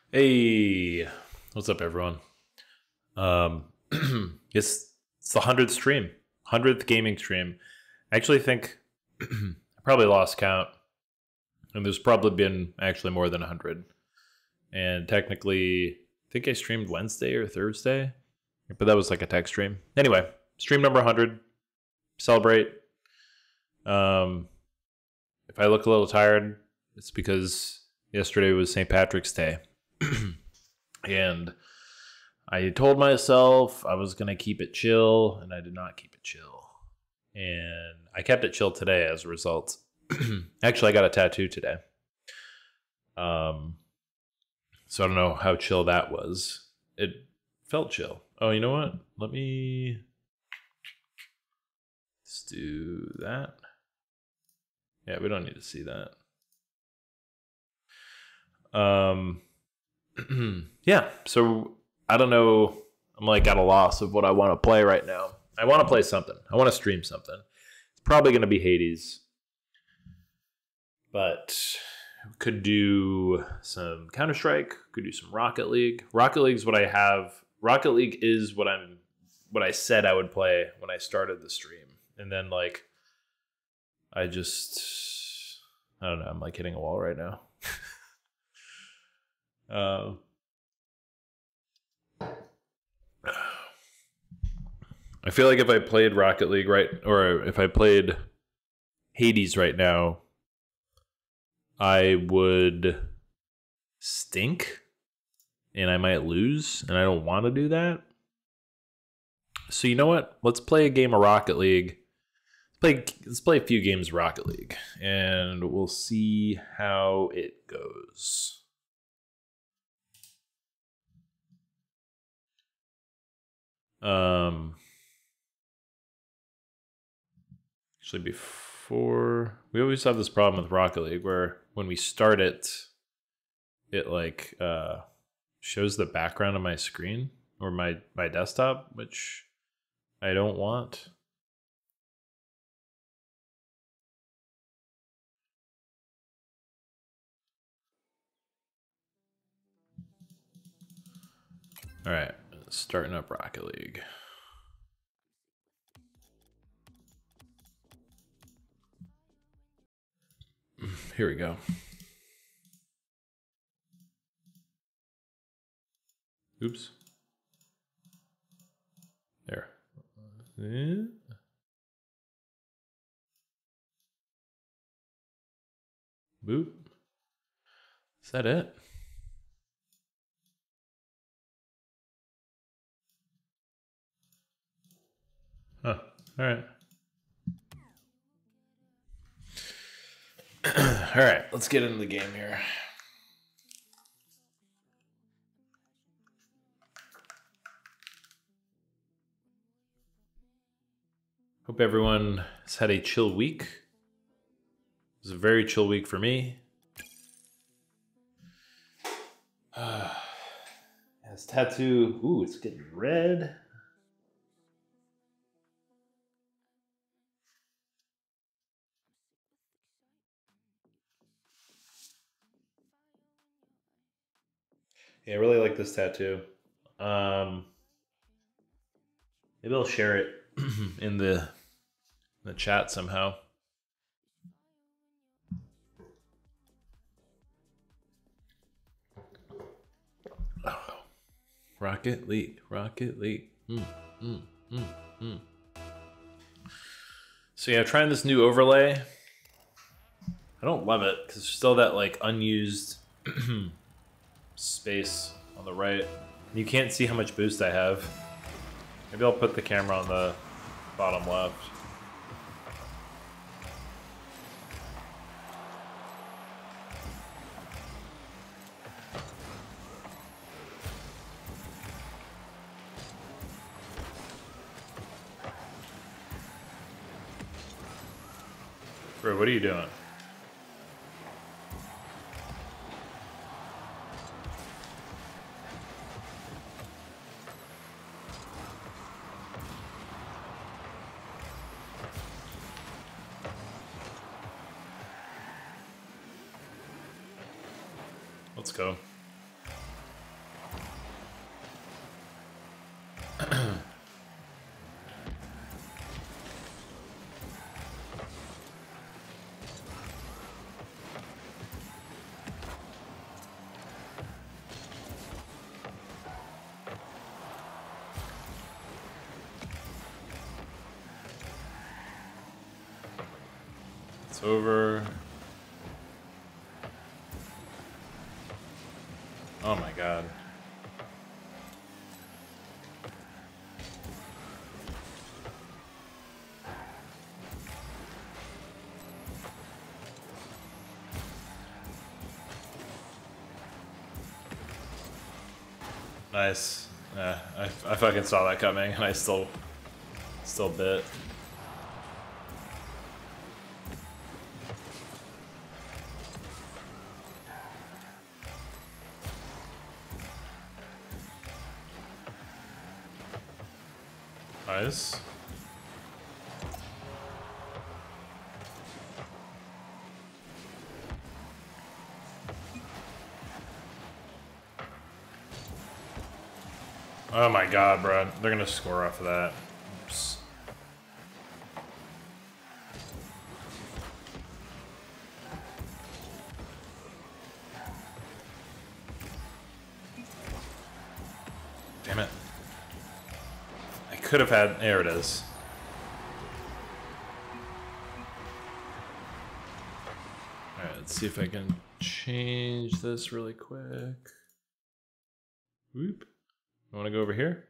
Hey, what's up, everyone? Um, it's the 100th stream, 100th gaming stream. I actually think I probably lost count, and there's probably been actually more than 100. And technically, I think I streamed Wednesday or Thursday, but that was like a tech stream. Anyway, stream number 100. Celebrate. Um, if I look a little tired, it's because yesterday was St. Patrick's Day. And I told myself I was going to keep it chill, and I did not keep it chill. And I kept it chill today as a result. Actually, I got a tattoo today. So I don't know how chill that was. It felt chill. Oh, you know what? Let's do that. Yeah, we don't need to see that. Yeah, so I don't know. I'm like at a loss of what I want to play right now. I want to play something. I want to stream something. It's probably going to be Hades, but could do some Counter-Strike. Could do some Rocket League. Rocket League's what I have. Rocket League is what I said I would play when I started the stream, and then like I don't know. I'm like hitting a wall right now. I feel like if I played Rocket League or if I played Hades right now, I would stink and I might lose, and I don't want to do that. So you know what? Let's play a game of Rocket League. Let's play a few games of Rocket League, and we'll see how it goes. Actually, before, we always have this problem with Rocket League where when we start it, it like shows the background of my screen or my desktop, which I don't want. All right, starting up Rocket League. Here we go. Oops. There. Boop. Is that it? Huh. All right. All right, let's get into the game here. Hope everyone has had a chill week. It was a very chill week for me. This tattoo, ooh, it's getting red. Yeah, I really like this tattoo. Maybe I'll share it in the chat somehow. Oh, Rocket League, Rocket League. So yeah, trying this new overlay. I don't love it because there's still that like unused space on the right. You can't see how much boost I have. Maybe I'll put the camera on the bottom left. Bro, what are you doing? Let's go. It's over. Oh my god. Nice. Yeah, I fucking saw that coming and I still bit. Nice. Oh my god, bro. They're gonna score off of that. Oops. Damn it. I could have had... There it is. Alright, let's see if I can change this really quick. Whoop. I want to go over here.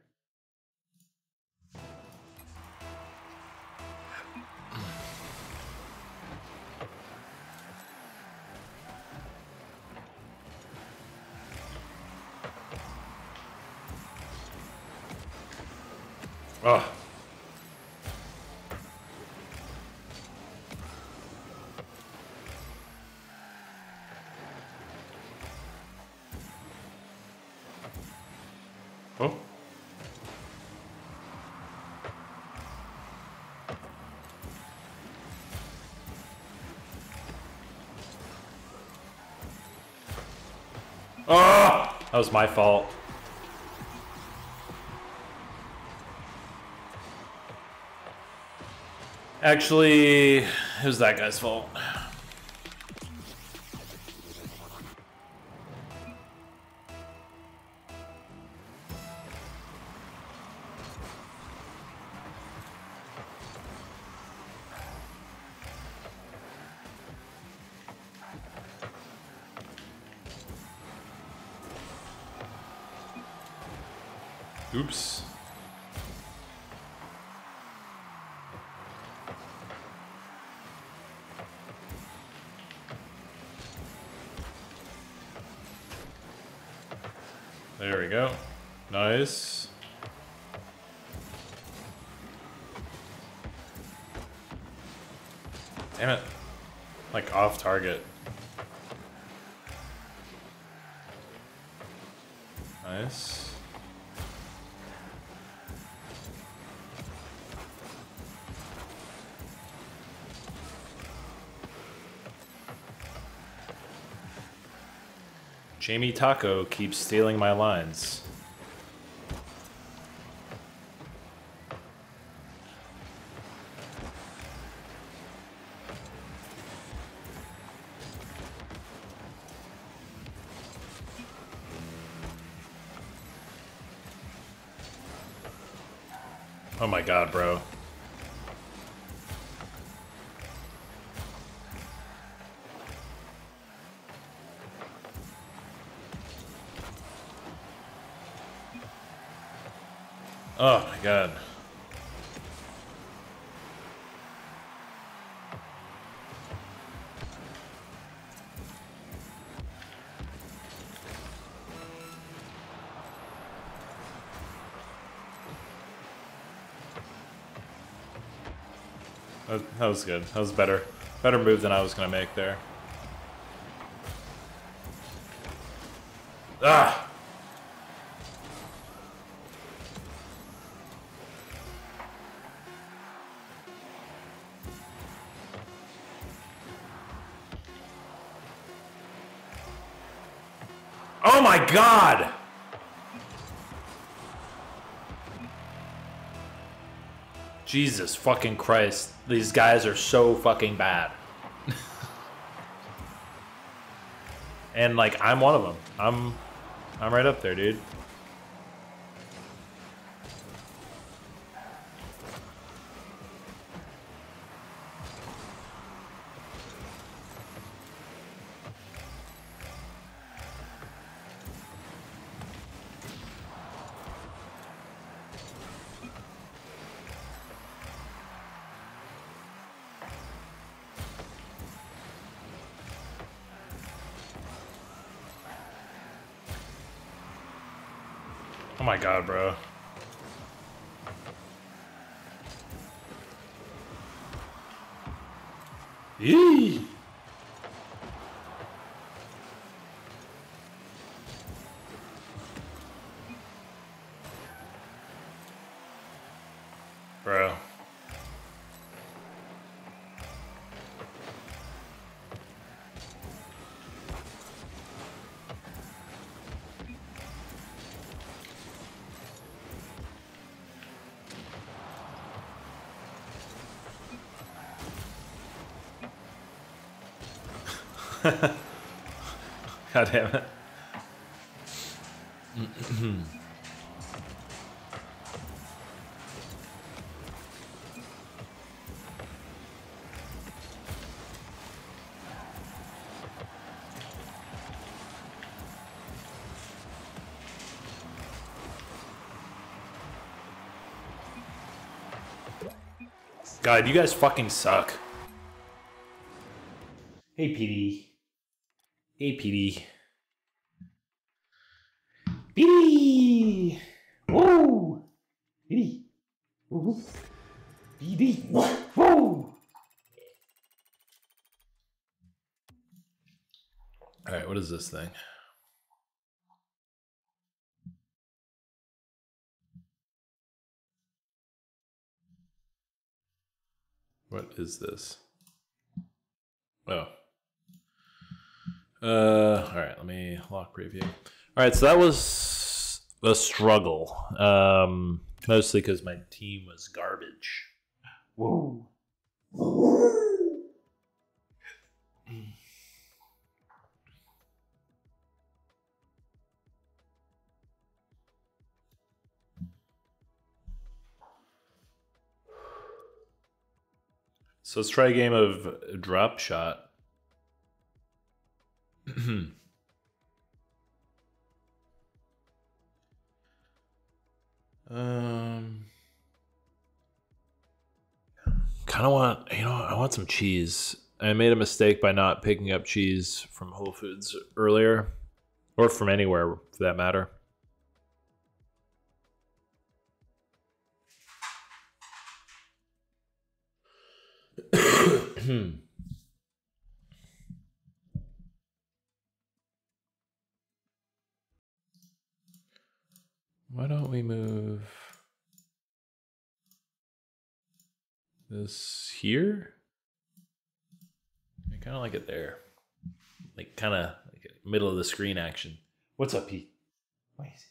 Oh. Oh. Oh! That was my fault. Actually, it was that guy's fault. Oops. There we go. Nice. Damn it. Like off target. Nice. Jamie Taco keeps stealing my lines. Oh my god, bro. Oh my god. That was good. That was better. Better move than I was gonna make there. Ah! Oh my god! Jesus fucking Christ. These guys are so fucking bad. And like I'm one of them. I'm right up there, dude. my god, bro. Yee! Bro. God damn it. God, you guys fucking suck. Hey, PD. Hey, PD. PD! Woo! PD! Woo! PD! Woo! Alright, what is this thing? What is this? Oh. Alright, let me lock preview. Alright, so that was a struggle. Mostly because my team was garbage. Whoa. So let's try a game of drop shot. Kind of want, I want some cheese. I made a mistake by not picking up cheese from Whole Foods earlier, or from anywhere for that matter. Why don't we move this here? I kind of like it there. Like kind of like middle of the screen action. What's up, Pete? Why is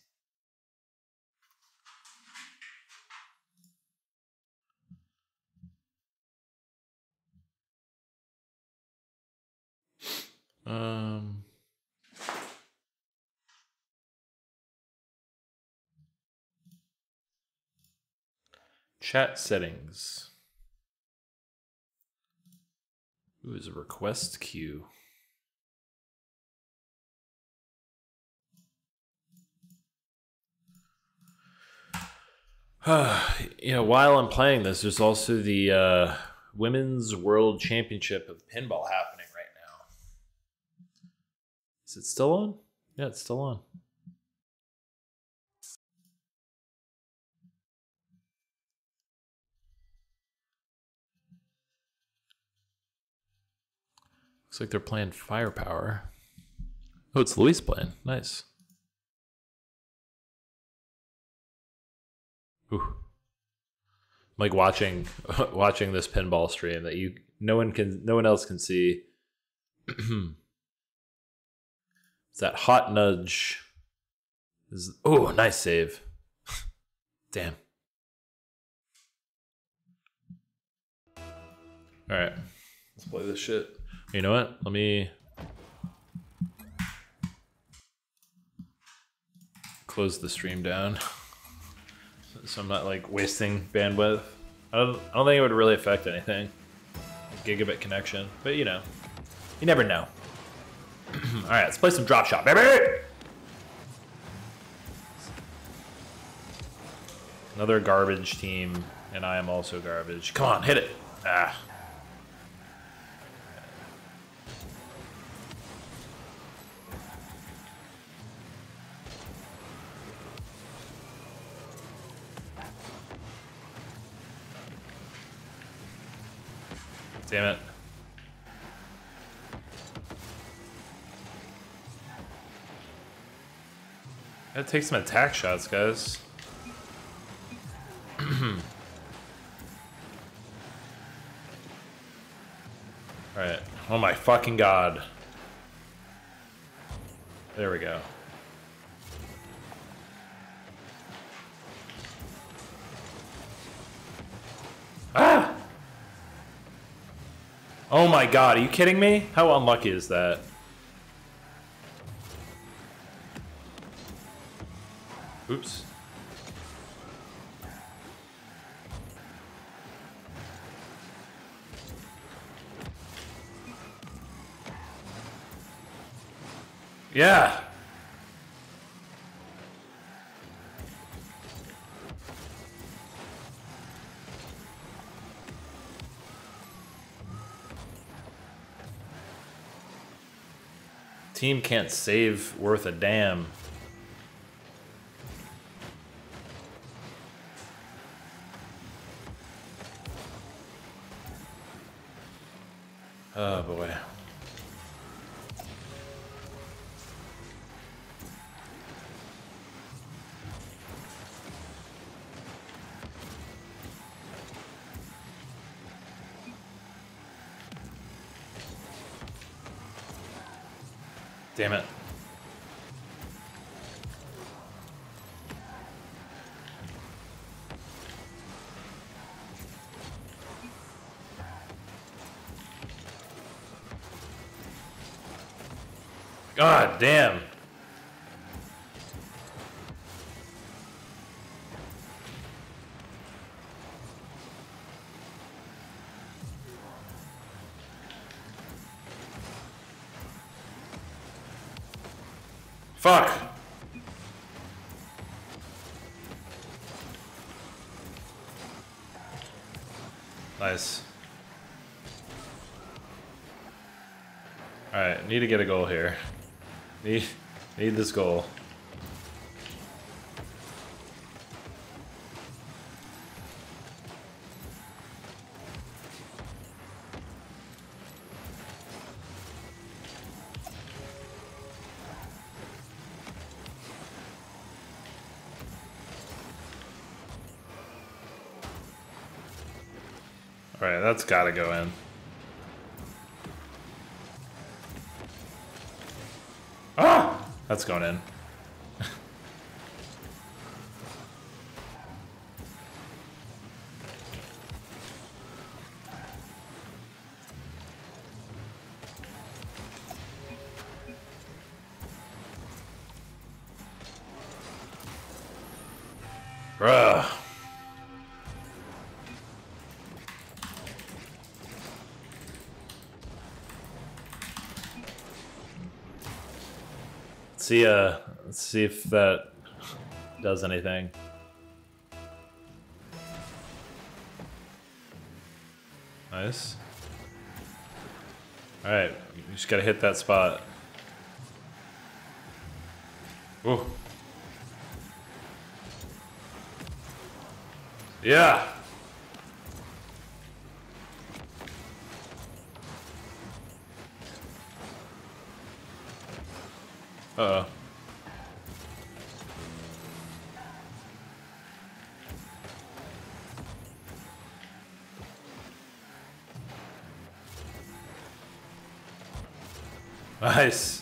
it? Chat settings. Ooh, is a request queue. While I'm playing this, there's also the Women's World Championship of Pinball happening right now. Is it still on? Yeah, it's still on. Looks like they're playing Firepower. Oh, it's Luis playing. Nice. Ooh. I'm like watching this pinball stream that no one else can see. It's that hot nudge. Oh, nice save. Damn. All right, let's play this shit. You know what? Let me close the stream down so I'm not like wasting bandwidth. I don't think it would really affect anything. Gigabit connection, but you never know. All right, let's play some drop shot, baby. Another garbage team, and I am also garbage. Come on, hit it. Ah. Damn it. Gotta take some attack shots, guys. Alright. Oh my fucking god. There we go. Ah! Oh my god, are you kidding me? How unlucky is that? Oops. Yeah. Team can't save worth a damn. Oh boy. Damn it. God damn. Fuck. Nice. Alright, need to get a goal here. Need this goal. Alright, that's gotta go in. Ah! That's going in. Bruh. Let's see if that does anything. Nice. Alright, you just gotta hit that spot. Ooh. Yeah! Uh-oh. Nice.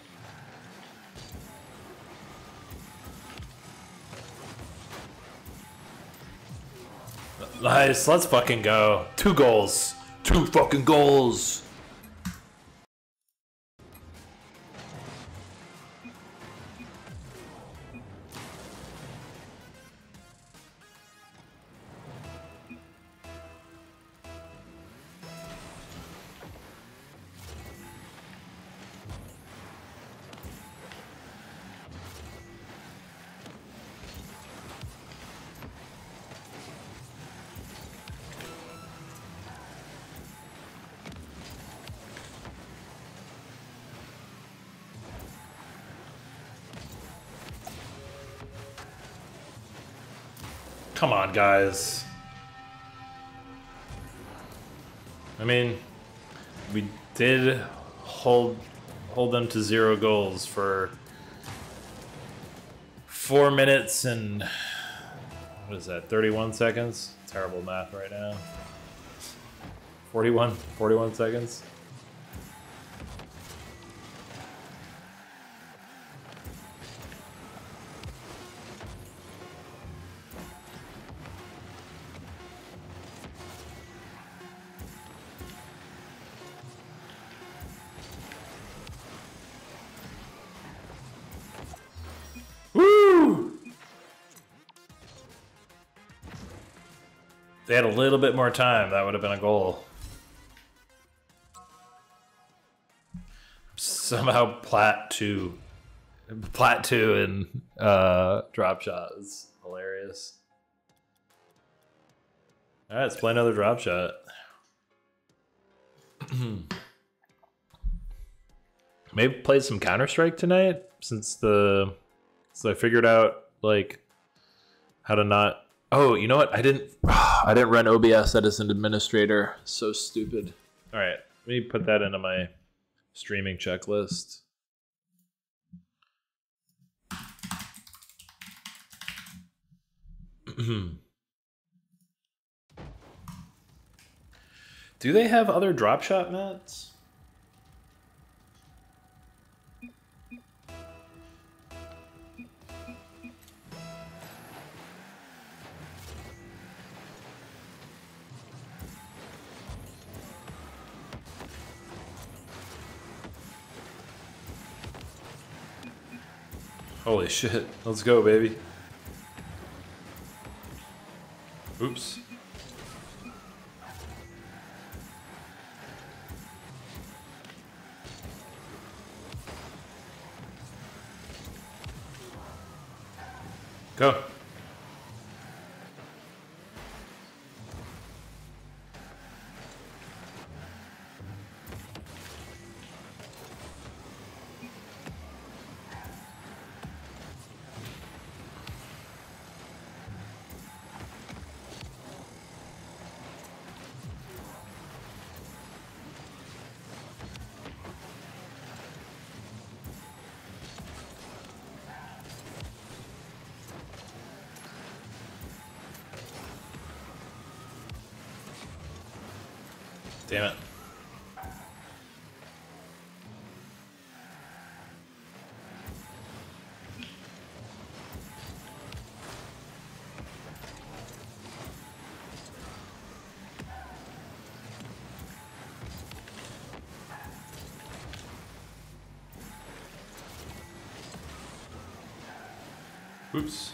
Nice, let's fucking go. 2 goals. 2 fucking goals. Come on, guys. mean, we did hold them to 0 goals for 4 minutes and what is that, 31 seconds? Terrible math right now. 41 seconds. Woo! If they had a little bit more time, that would have been a goal. Somehow plat 2 and drop shot is hilarious. All right, let's play another drop shot. Maybe play some Counter-Strike tonight since I figured out like how to not. Oh, you know what? I didn't run OBS as an administrator. So stupid. All right, let me put that into my streaming checklist. Do they have other drop shot mats? Holy shit. Let's go, baby. Oops. Go. Damn it. Oops.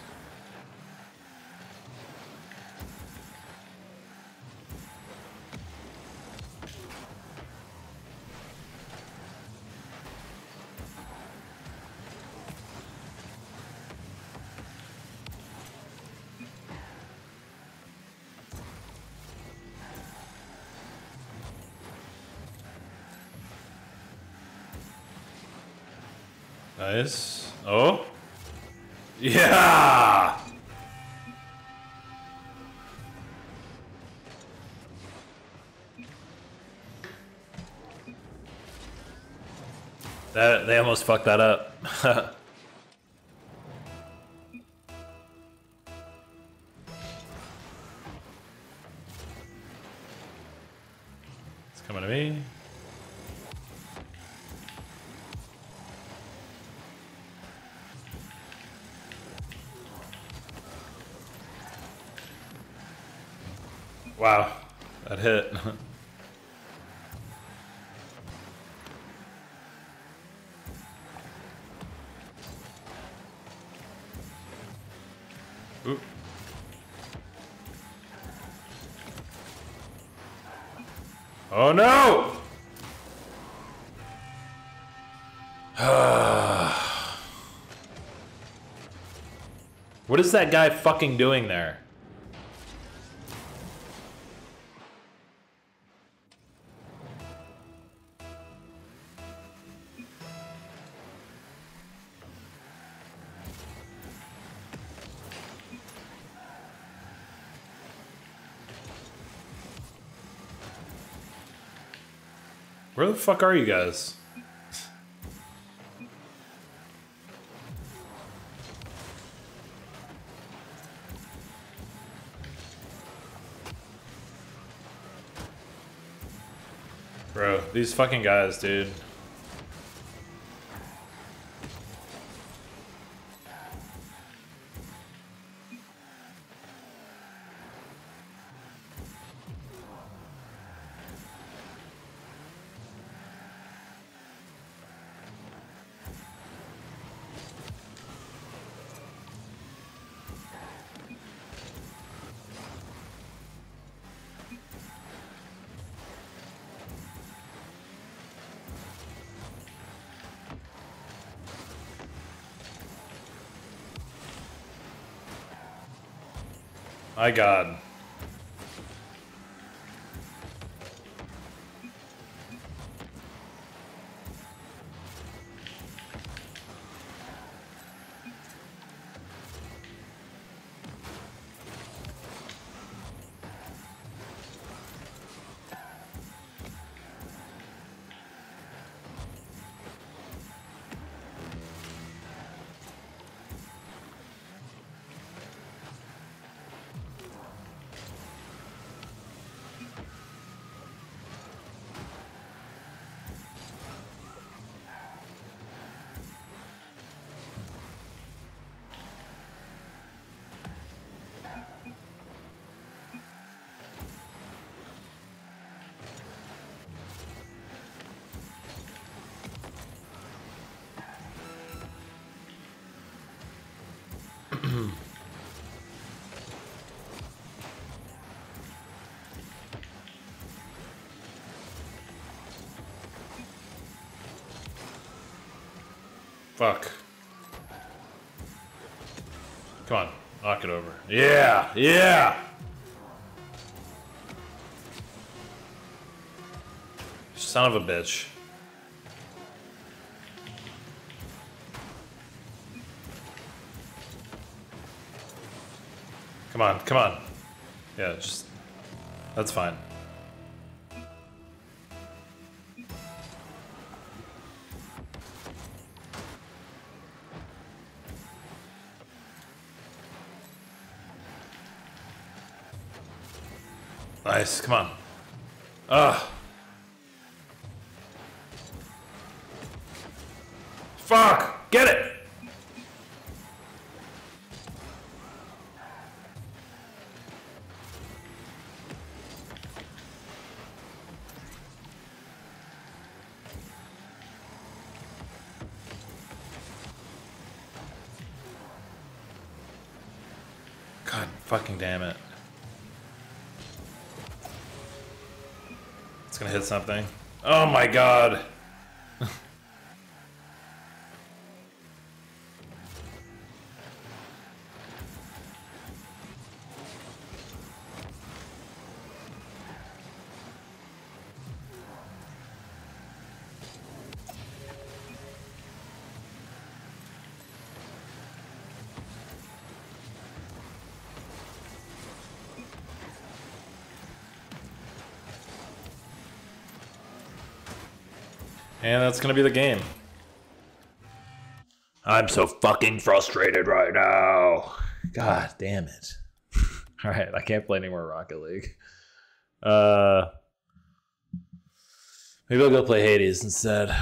Nice. Oh. Yeah. They almost fucked that up. It's coming to me. Wow, that hit. Oop. Oh no! What is that guy fucking doing there? Where the fuck are you guys? Bro, these fucking guys, dude. My God. Fuck. Come on, knock it over. Yeah, yeah! Son of a bitch. Come on, come on. Yeah, just... That's fine. Nice, come on. Ugh. Fuck! Get it! God fucking damn it. It's gonna hit something. Oh my God! And that's gonna be the game. I'm so fucking frustrated right now. God damn it. Alright, I can't play any more Rocket League. Maybe I'll go play Hades instead.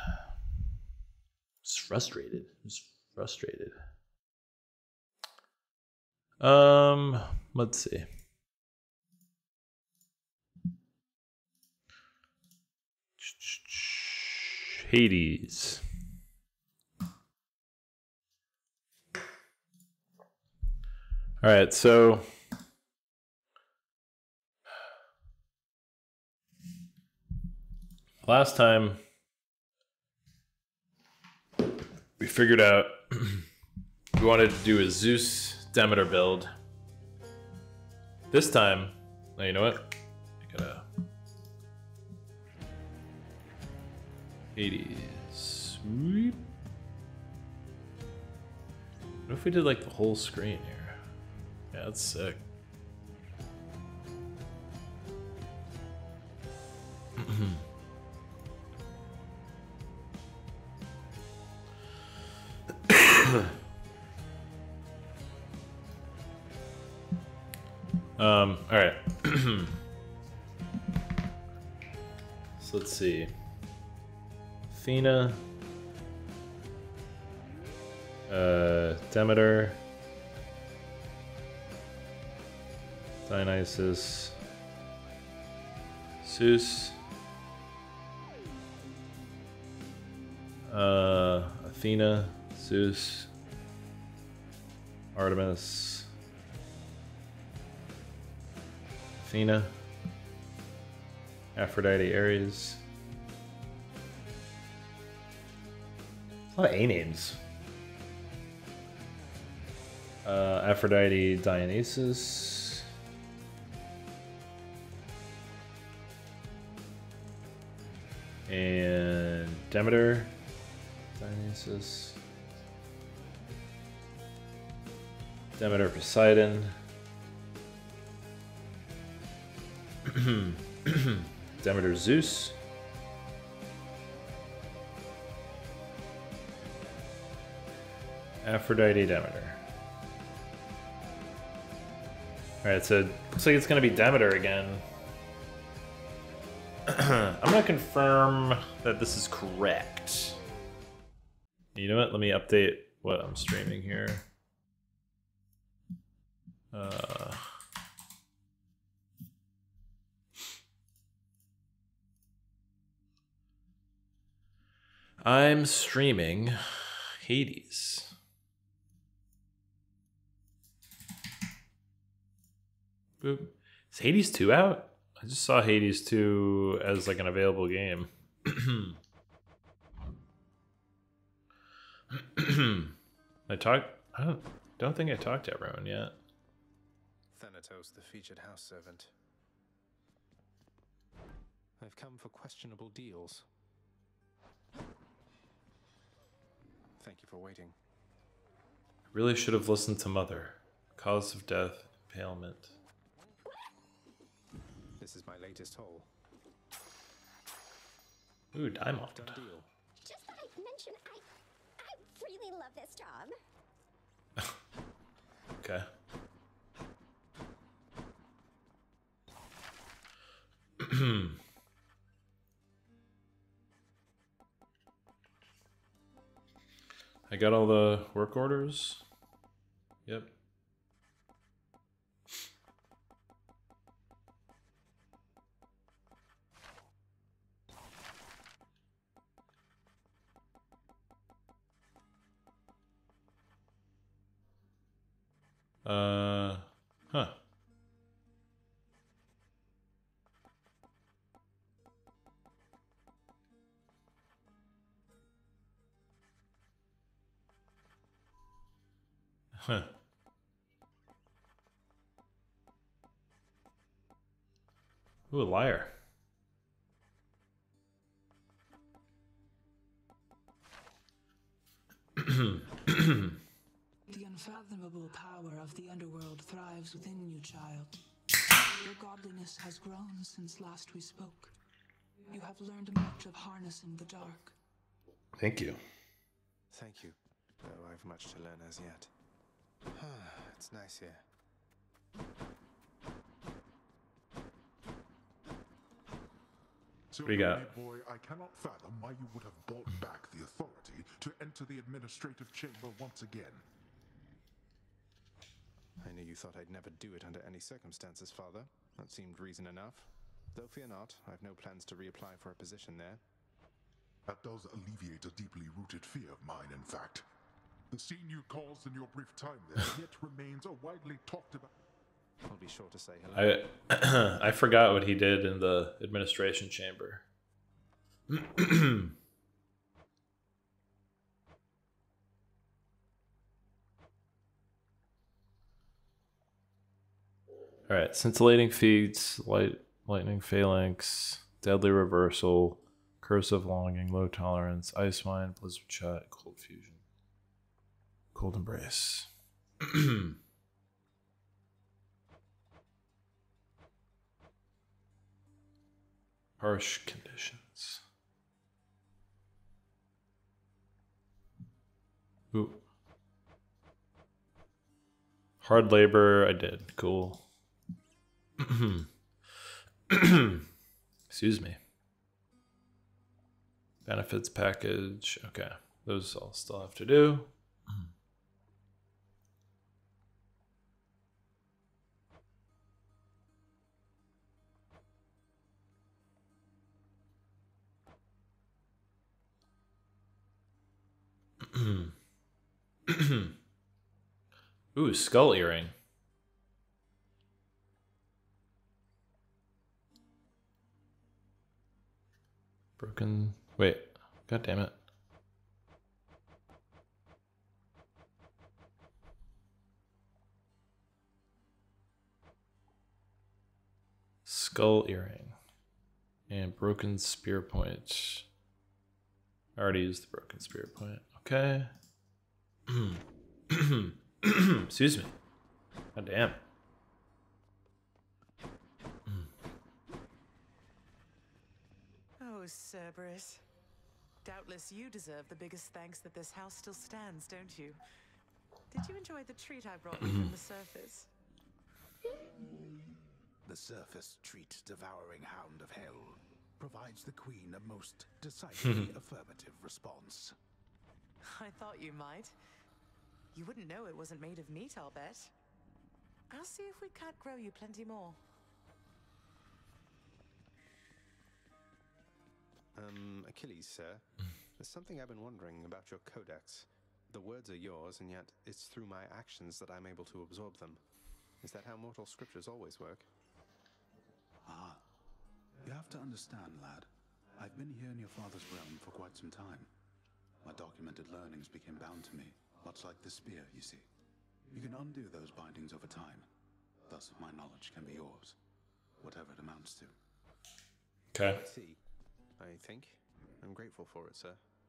Just frustrated. Just frustrated. Let's see. Hades. All right, so last time we figured out we wanted to do a Zeus Demeter build. This time, oh, you know what? I gotta Hades. Sweep. What if we did like the whole screen here? Yeah, that's sick. All right. So let's see. Athena, Demeter, Dionysus, Zeus, Athena, Zeus, Artemis, Athena, Aphrodite, Ares. A lot of A names. Aphrodite, Dionysus. And Demeter, Dionysus. Demeter, Poseidon. Demeter, Zeus. Aphrodite, Demeter. Alright, so looks like it's gonna be Demeter again. I'm gonna confirm that this is correct. You know what? Let me update what I'm streaming here. I'm streaming Hades. Boop. Is Hades 2 out? I just saw Hades 2 as like an available game. I don't think I talked to everyone yet. Thanatos, the featured house servant. I've come for questionable deals. Thank you for waiting. Really should have listened to Mother. Cause of death, impalement. This is my latest haul. Ooh, diamond. Done deal. Just thought I'd mention I really love this job. Okay. I got all the work orders. Yep. Huh. Huh. Ooh, a liar. The unfathomable power of the underworld thrives within you, child. Your godliness has grown since last we spoke. You have learned much of harnessing the dark. Thank you. Thank you. Though I've much to learn as yet. It's nice here. So, What do you got? boy, I cannot fathom why you would have bought back the authority to enter the administrative chamber once again. I knew you thought I'd never do it under any circumstances, Father. That seemed reason enough. Though fear not, I've no plans to reapply for a position there. That does alleviate a deeply rooted fear of mine, in fact. The scene you caused in your brief time there yet remains a widely talked about. I'll be sure to say hello. I forgot what he did in the administration chamber. All right, scintillating feats, lightning phalanx, deadly reversal, curse of longing, low tolerance, ice wine, blizzard shot, cold fusion, cold embrace. Harsh conditions. Ooh. Hard labor, I did. Cool. Excuse me. Benefits package. Okay. Those I'll still have to do. Ooh, skull earring. Broken. Wait. God damn it. Skull earring. And broken spear point. I already used the broken spear point. Okay. Excuse me. God damn. Oh, Cerberus. Doubtless you deserve the biggest thanks that this house still stands, don't you? Did you enjoy the treat I brought you from the surface? The surface treat devouring hound of hell provides the queen a most decidedly affirmative response. I thought you might. You wouldn't know it wasn't made of meat, I'll bet. I'll see if we can't grow you plenty more. Achilles, sir. There's something I've been wondering about your codex. The words are yours, and yet it's through my actions that I'm able to absorb them. Is that how mortal scriptures always work? Ah, you have to understand, lad. I've been here in your father's realm for quite some time. My documented learnings became bound to me, much like the spear, you see. You can undo those bindings over time. Thus, my knowledge can be yours, whatever it amounts to. Okay. I see. I think. I'm grateful for it, sir.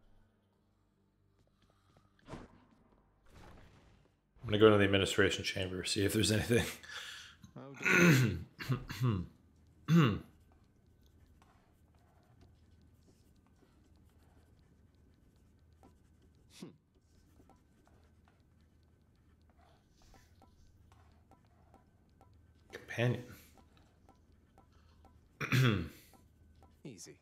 I'm gonna go to the administration chamber, see if there's anything. Oh, Companion. easy.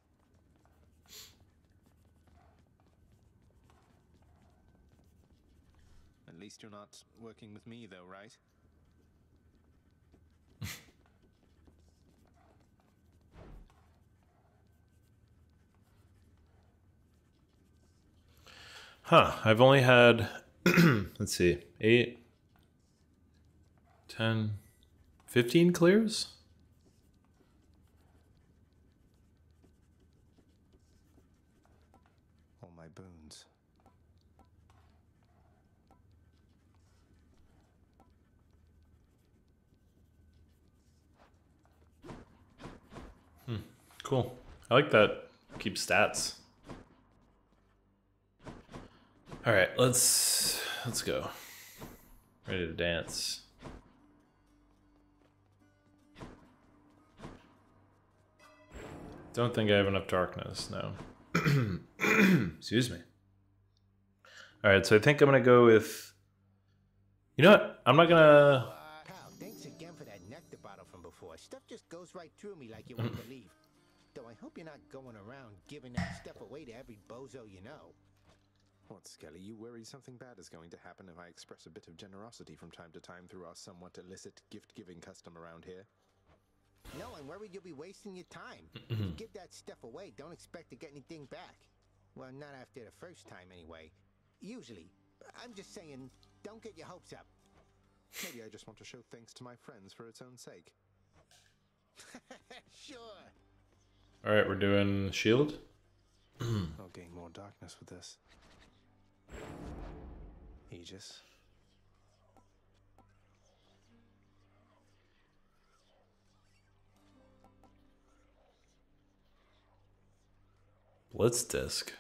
At least you're not working with me, though, right? Huh. I've only had, let's see, 8, 10, 15 clears? All my boons. Cool. I like that. Keep stats. All right, let's go. Ready to dance. Don't think I have enough darkness. No. Excuse me. All right, so I think I'm gonna go with. You know what? I'm not gonna. Pal, thanks again for that nectar bottle from before. Stuff just goes right through me like you wouldn't believe. Though I hope you're not going around giving that stuff away to every bozo you know. What, Skelly? You worry something bad is going to happen if I express a bit of generosity from time to time through our somewhat illicit gift-giving custom around here? No, I'm worried you'll be wasting your time. If you give that stuff away, don't expect to get anything back. Well, not after the first time anyway. Usually. I'm just saying, don't get your hopes up. Maybe I just want to show thanks to my friends for its own sake. Sure. All right, we're doing shield. I'll gain more darkness with this. Aegis. Blitz disc.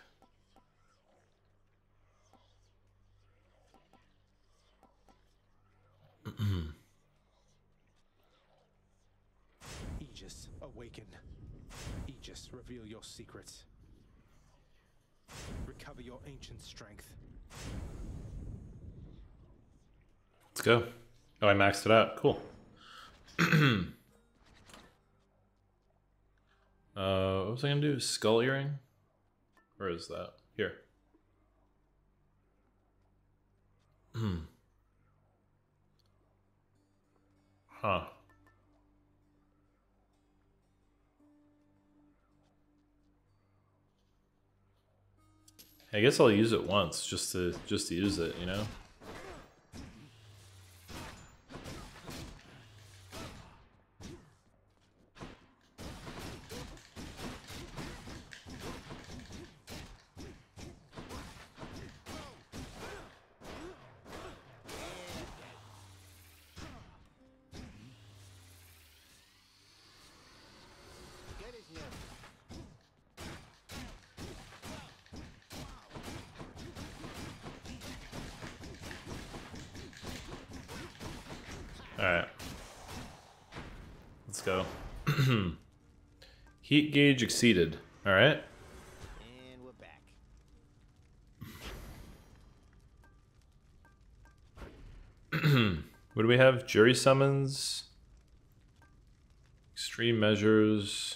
Aegis, awaken. Aegis, reveal your secrets. Recover your ancient strength. Let's go. Oh, I maxed it out. Cool. What was I gonna do? Skull earring? Where is that? Here. Huh. I guess I'll use it once just to use it, you know? Good as new. Alright. Let's go. Heat gauge exceeded. Alright. And we're back. What do we have? Jury summons. Extreme measures.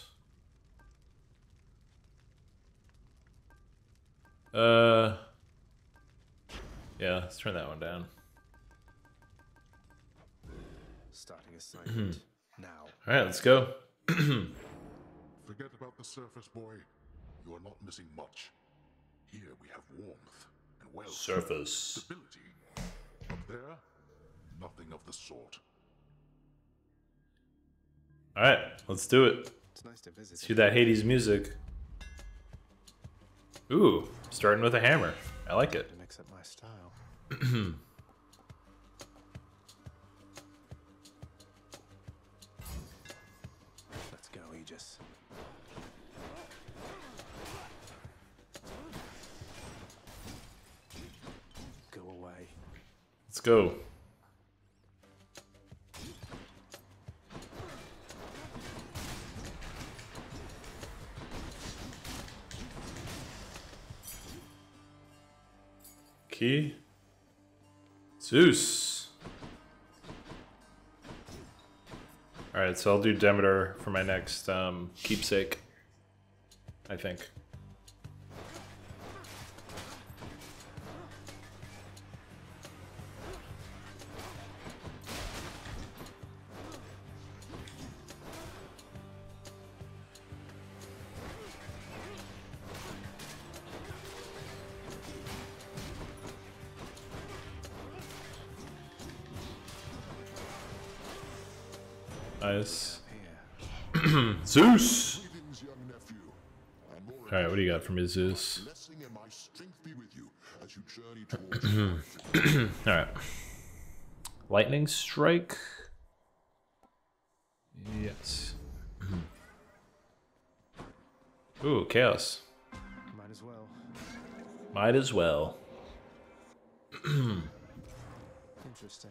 Yeah, let's turn that one down. Starting assignment now. Alright, let's go. Forget about the surface, boy. You are not missing much. Here we have warmth and well Surface. stability. Up there, nothing of the sort. Alright, let's do it. It's nice to visit. Let's hear that Hades music. Ooh, starting with a hammer. I like it. To mix up my style. Let's go, Aegis. Go away. Let's go. Key. Zeus. Alright, so I'll do Demeter for my next keepsake, I think. Nice. Zeus! Greetings, young nephew. Alright, what do you got for me, Zeus? Blessing and my strength be with you as you journey towards Alright. Lightning strike? Yes. Ooh, chaos. Might as well. Might as well. Interesting.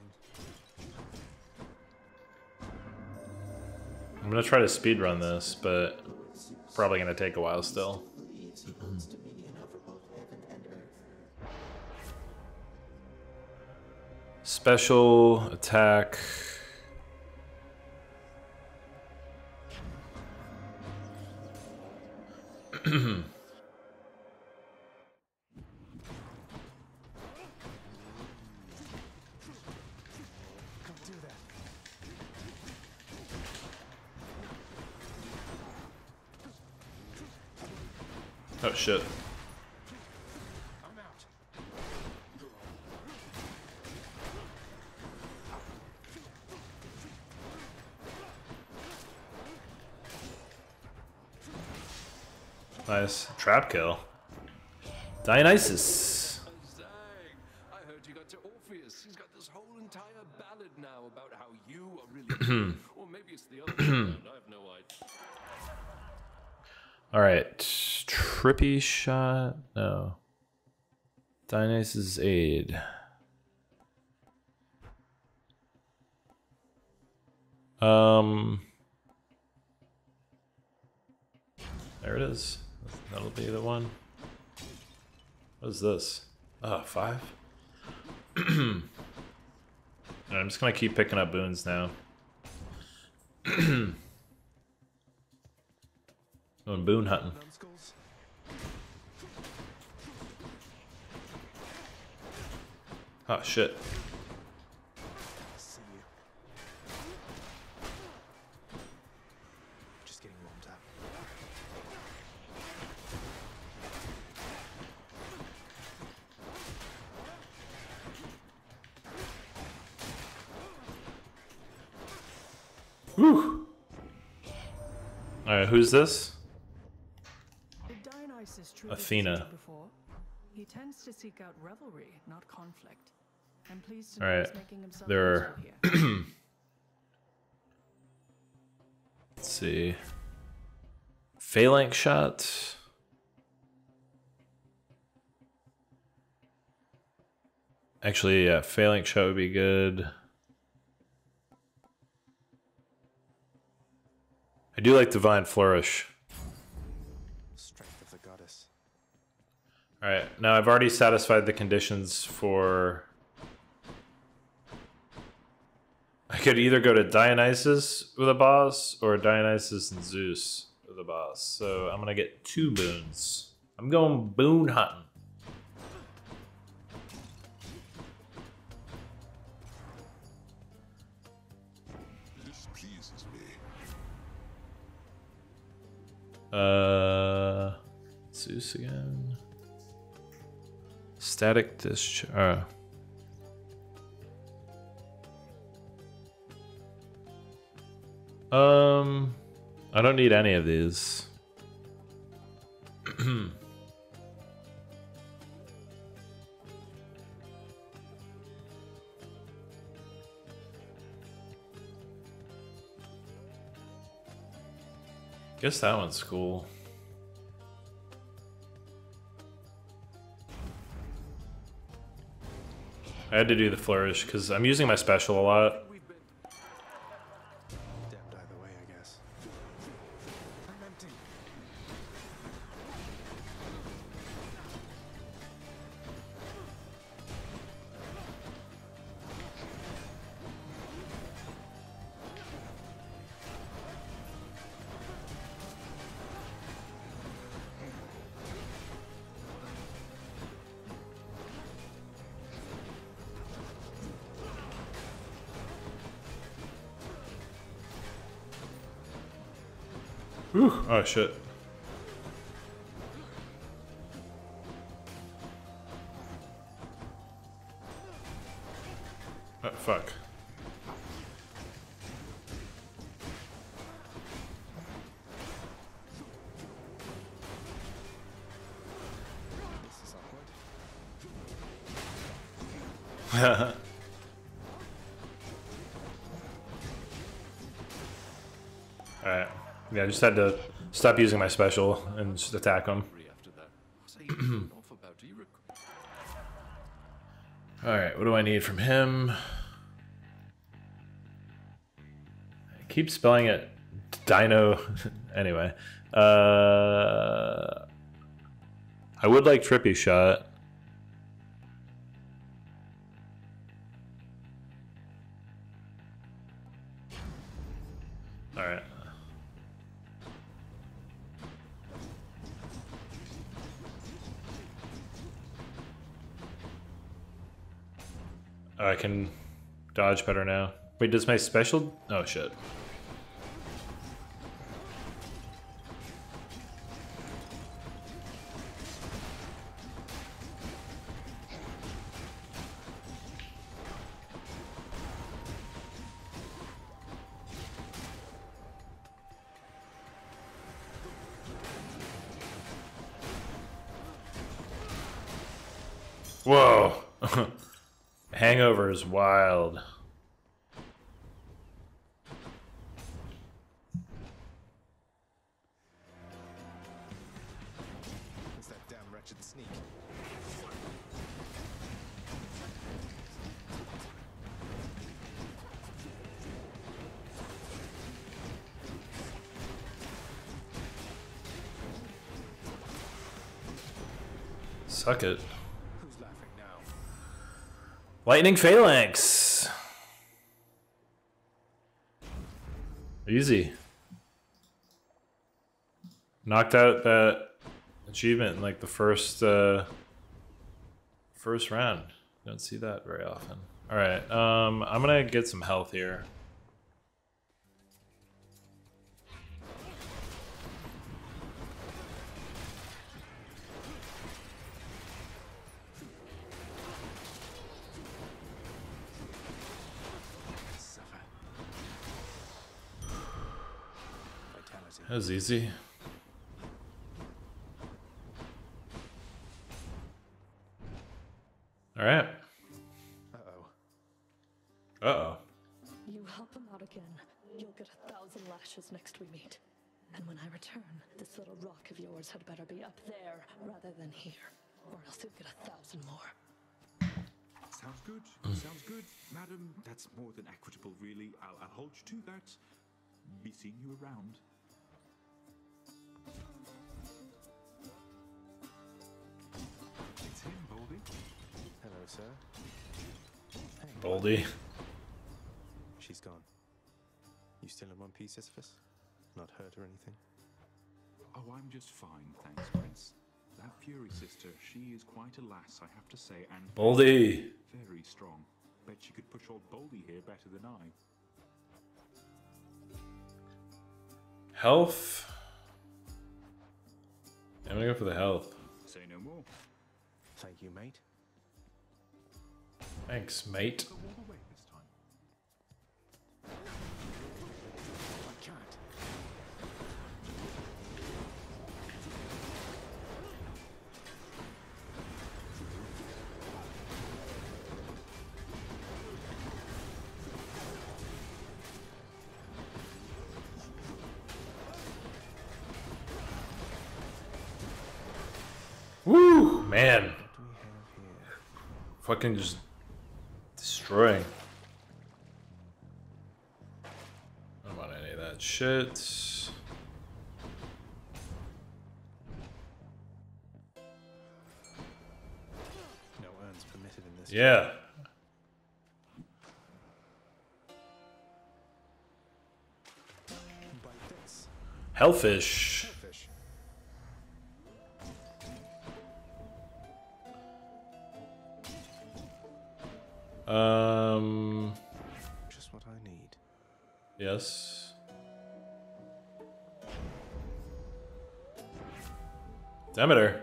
I'm gonna try to speedrun this, but probably gonna take a while still. Special attack. Don't do that. Oh shit. I'm out. Nice. Trap kill. Dionysus. Zang, I heard you got to Orpheus. He's got this whole entire ballad now about how you are really good. Or maybe it's the other way around. I have no idea. Alright. Trippy shot. No. Dionysus aid. There it is. That'll be the one. What is this? Oh, 5? I'm just gonna keep picking up boons now. Going boon hunting. Numbskulls? Oh shit. See you. Just getting warmed up. Whew. Alright, who's this? Did Dionysus truly Athena. visit you before? He tends to seek out revelry, not conflict. I'm pleased to know Alright, he's making himself there useful here. Let's see. Phalanx shot. Actually, yeah, phalanx shot would be good. I do like divine flourish. Strength of the goddess. Alright, now I've already satisfied the conditions for... I could either go to Dionysus with a boss or Dionysus and Zeus with a boss. So I'm gonna get 2 boons. I'm going boon hunting. This pleases me. Zeus again. Static discharge. I don't need any of these. Guess that one's cool. I had to do the flourish because I'm using my special a lot. Damned either way, I guess. I'm empty. Whew. Oh shit. Oh, fuck. This is awkward. Alright. Yeah, I just had to stop using my special and just attack him. After that, what are you going off about? Do you Alright, what do I need from him? I keep spelling it Dino. Anyway. I would like Trippy Shot. Alright. Oh, I can dodge better now. Wait, does my special... Oh, shit. Whoa! Hangover is wild. It's that damn wretched sneak. Suck it. Who's laughing now? Lightning Phalanx! Easy. Knocked out that achievement in like the first round. Don't see that very often. All right, I'm gonna get some health here. That was easy. All right. Uh-oh. You help him out again, you'll get 1,000 lashes next we meet. And when I return, this little rock of yours had better be up there rather than here, or else you'll get 1,000 more. Sounds good. Sounds good, madam. That's more than equitable, really. I'll hold you to that. Be seeing you around. It's him, Boldy. Hello, sir. Hey. Boldy. She's gone. You still in one piece, Sisyphus? Not hurt or anything? Oh, I'm just fine, thanks, Prince. That Fury sister, she is quite a lass, I have to say, and Boldy. very strong. Bet she could push old Boldy here better than I. Health. I'm gonna go for the health. Say no more. Thank you, mate. Thanks, mate. Go all the way this time. I can't. Woo, man. What do we have here? Fucking just destroying. I don't want any of that shit. No urns permitted in this. Yeah. Bite this. Hellfish. Hellfish. Just what I need. Yes. Demeter.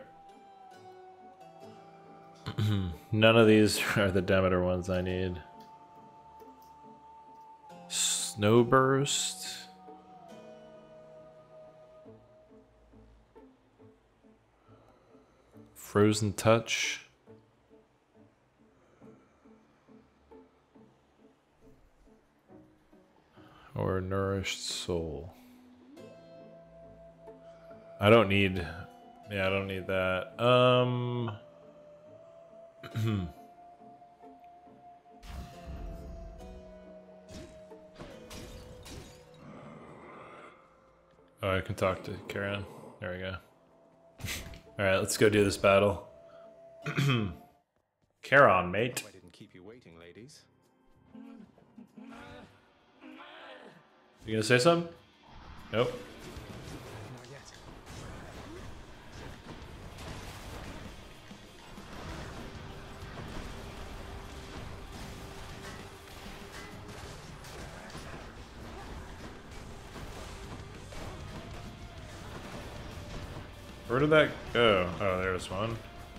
None of these are the Demeter ones I need. Snowburst. Frozen Touch. Or Nourished Soul. I don't need... Yeah, I don't need that. Oh, I can talk to Karen. There we go. Alright, let's go do this battle. Charon, mate. I didn't keep you waiting, ladies. You gonna say something? Nope. Not yet. Where did that go? Oh, there's one.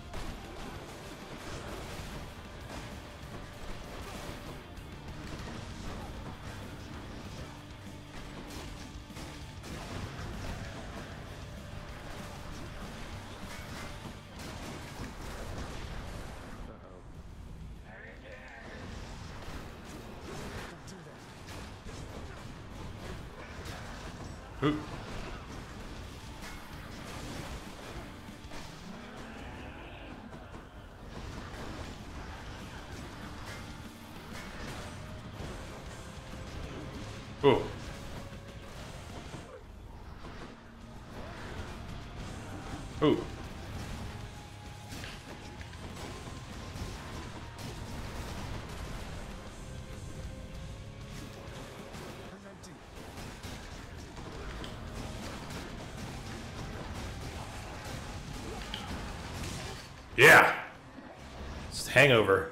Ooh. Ooh. Ooh. Yeah. It's hangover.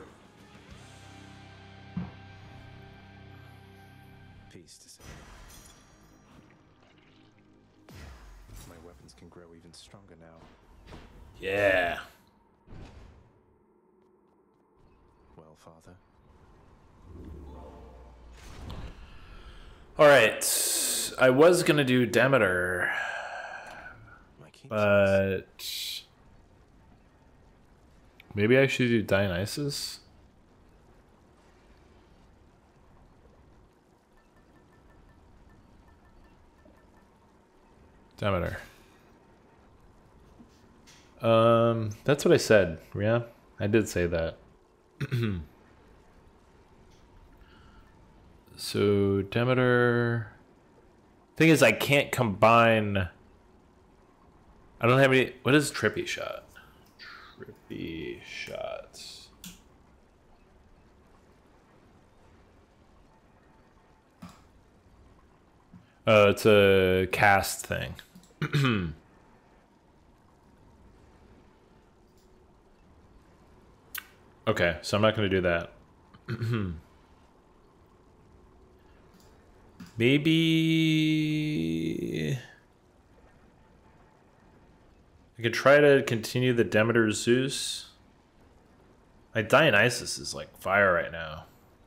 Peace to say. My weapons can grow even stronger now. Yeah. Well, Father. All right. I was gonna do Demeter, but maybe I should do Dionysus. Demeter. That's what I said. Yeah, I did say that. So Demeter. Thing is, I can't combine. I don't have any. What is Trippy Shot? Trippy Shots. It's a cast thing. Okay, so I'm not going to do that. Maybe I could try to continue the Demeter Zeus. My Dionysus is like fire right now.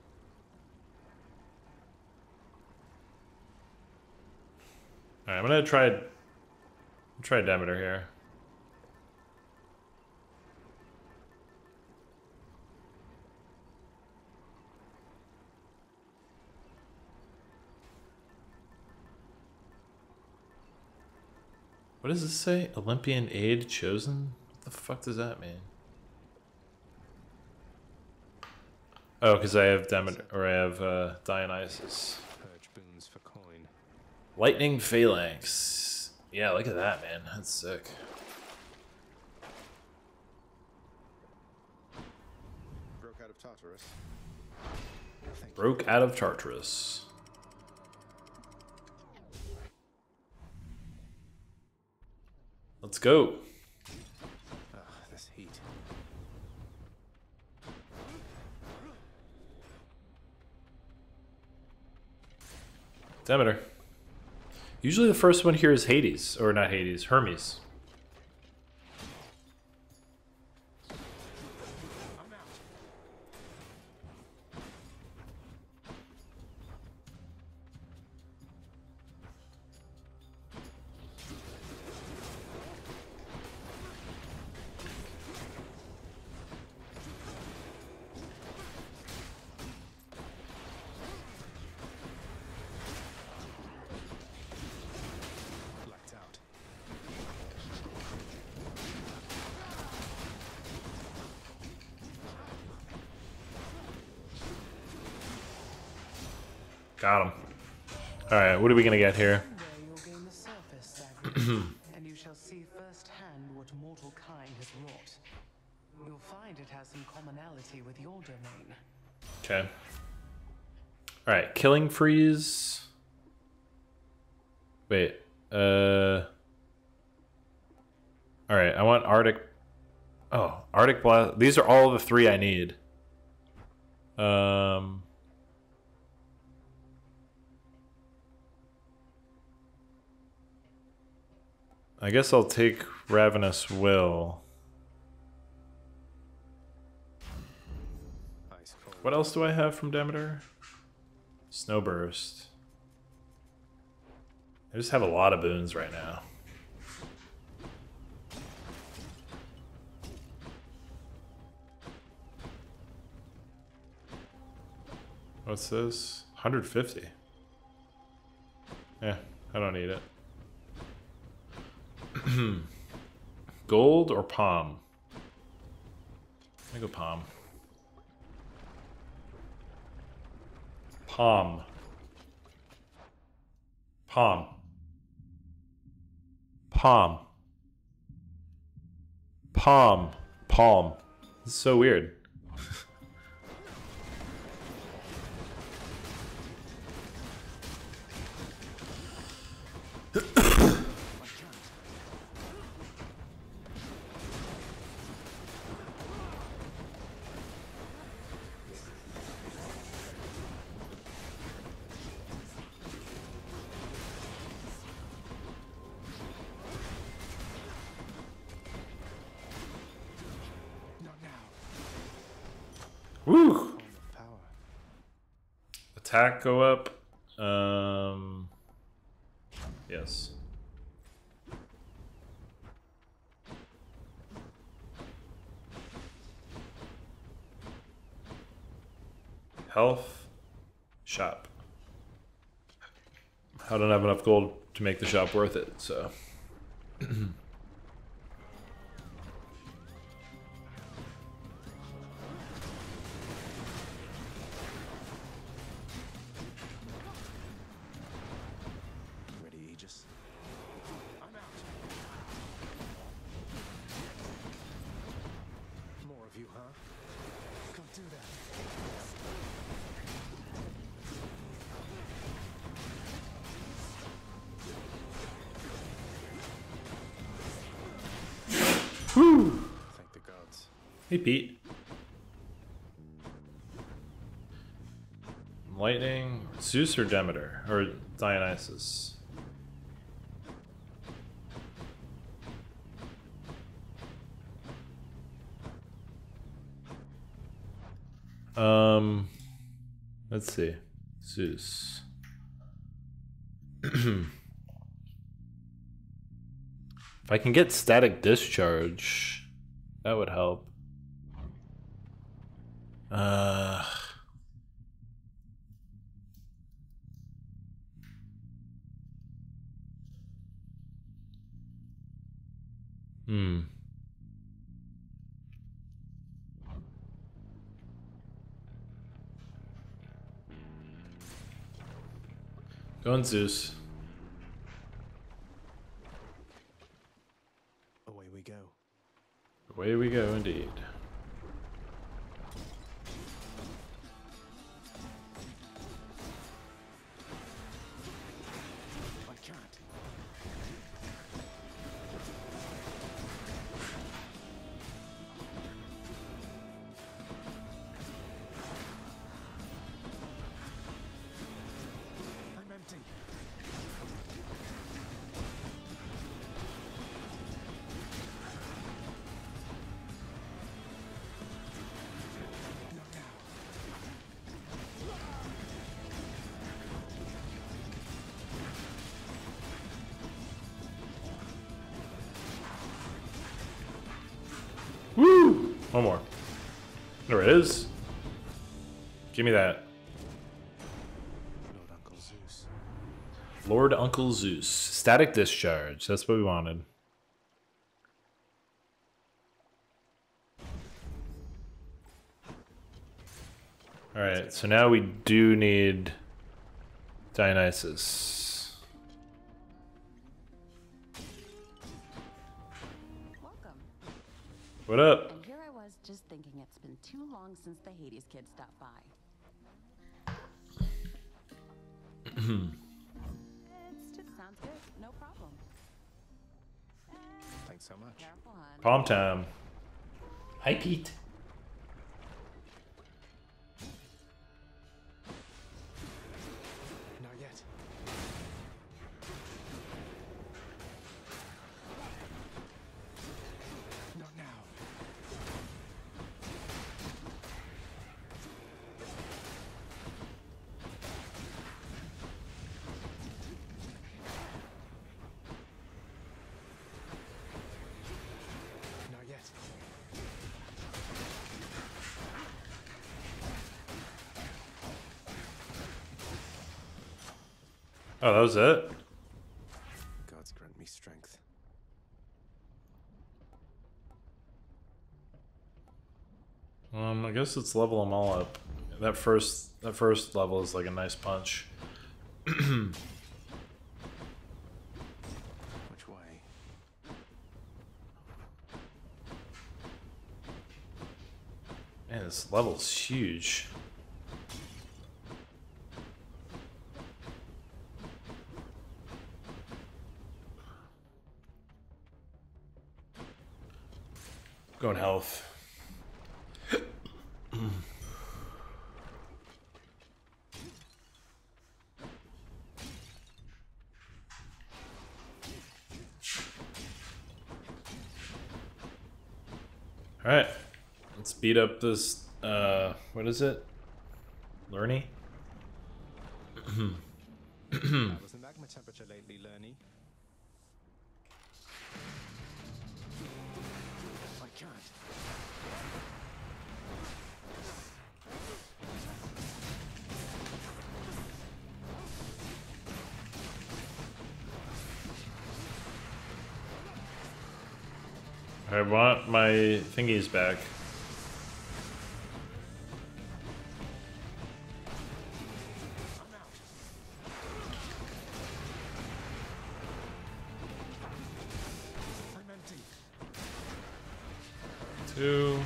Alright, I'm gonna try Demeter here. What does this say? Olympian aid chosen? What the fuck does that mean? Oh, because I have Demeter, or I have Dionysus. Purge boons for coin. Lightning Phalanx. Yeah, look at that, man. That's sick. Broke out of Tartarus. Broke out of Tartarus. Let's go. This heat. Demeter. Usually the first one here is Hades, or not Hades, Hermes. Got him. Alright, what are we gonna get here? And you shall see firsthand what mortal kind has wrought. You'll find it has some commonality with your domain. Okay. Alright, Killing Freeze. Wait. Alright, I want Arctic. Oh, Arctic Blast. These are all the three I need. I guess I'll take Ravenous Will. What else do I have from Demeter? Snowburst. I just have a lot of boons right now. What's this? 150. Yeah, I don't need it. Gold or Palm? I go Palm. Palm. Palm. Palm. Palm. Palm. This is so weird. Woo! Power. Attack go up. Yes. Health. Shop. I don't have enough gold to make the shop worth it, so. Ready, Aegis? I'm out. More of you, huh? Come do that. Whew. Thank the gods. Hey, Pete. Lightning, Zeus or Demeter? Or Dionysus? Let's see. Zeus. If I can get static discharge, that would help. Go on, Zeus. Away we go. Away we go, indeed. I can't. I'm empty. Not now. Woo! One more. There it is. Give me that. Lord Uncle Zeus. Lord Uncle Zeus. Static discharge. That's what we wanted. Alright, so now we do need Dionysus. Welcome. What up? And here I was just thinking it's been too long since the Hades kid stopped by. It sounds good. No problem. Thanks so much. Careful, hon. Palm time. Hi, Pete. Not yet. Not now. Not yet. Oh, that was it? Gods grant me strength. I guess let's level them all up. That first level is like a nice punch. Which way? Man, this level's huge. Going health. Alright. Let's beat up this What is it? Lerny? Wasn't that my temperature lately, Lerny? I can't. I want my thingies back. Two.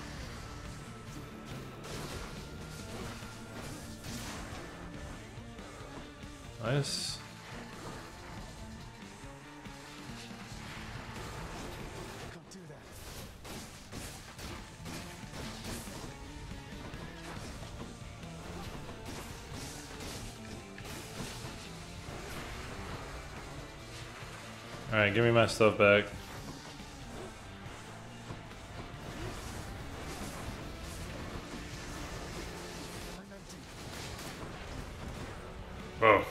Nice. Can't do that. Alright, give me my stuff back. Whoa.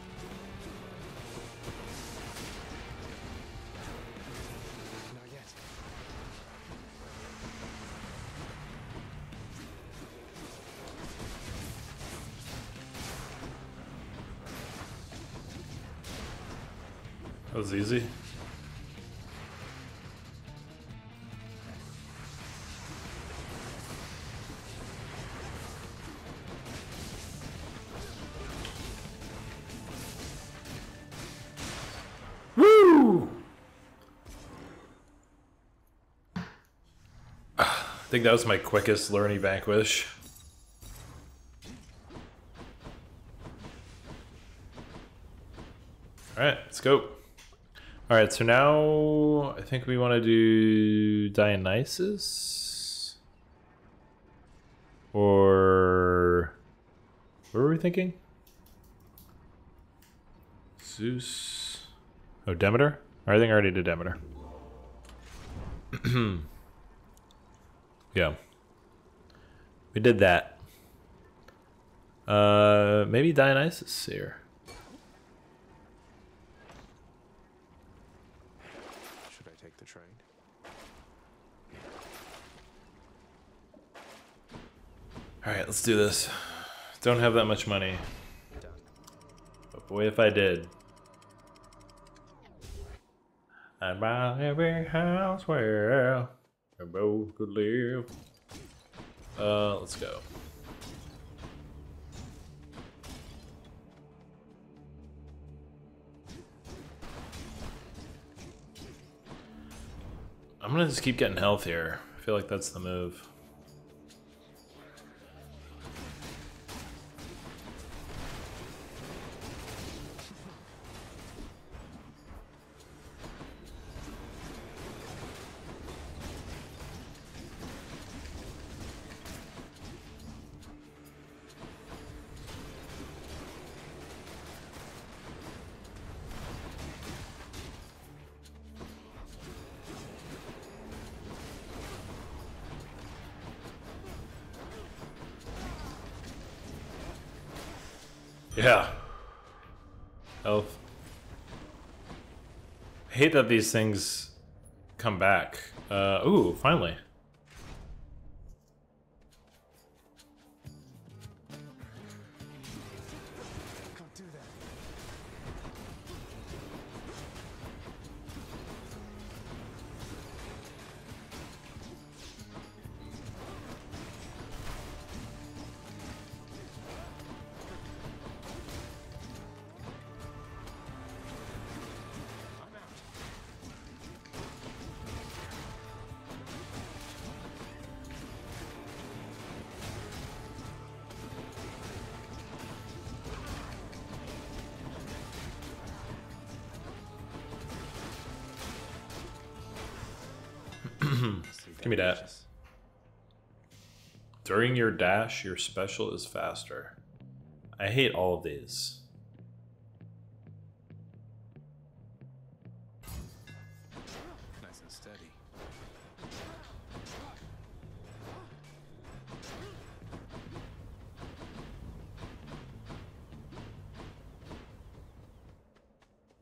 Not yet. That was easy. Woo! I think that was my quickest Lerny vanquish. Alright, let's go. Alright, so now I think we want to do Dionysus? Or what were we thinking? Zeus. Oh, Demeter? I think I already did Demeter. Yeah. We did that. Maybe Dionysus here. Should I take the trade? Alright, let's do this. Don't have that much money. Done. But boy, if I did. I'd buy every house where we both could live. Let's go. I'm gonna just keep getting health here. I feel like that's the move. Yeah. Health. I hate that these things come back. Ooh, finally. Can't do that. Give me that. During your dash, your special is faster. I hate all of these. Nice and steady.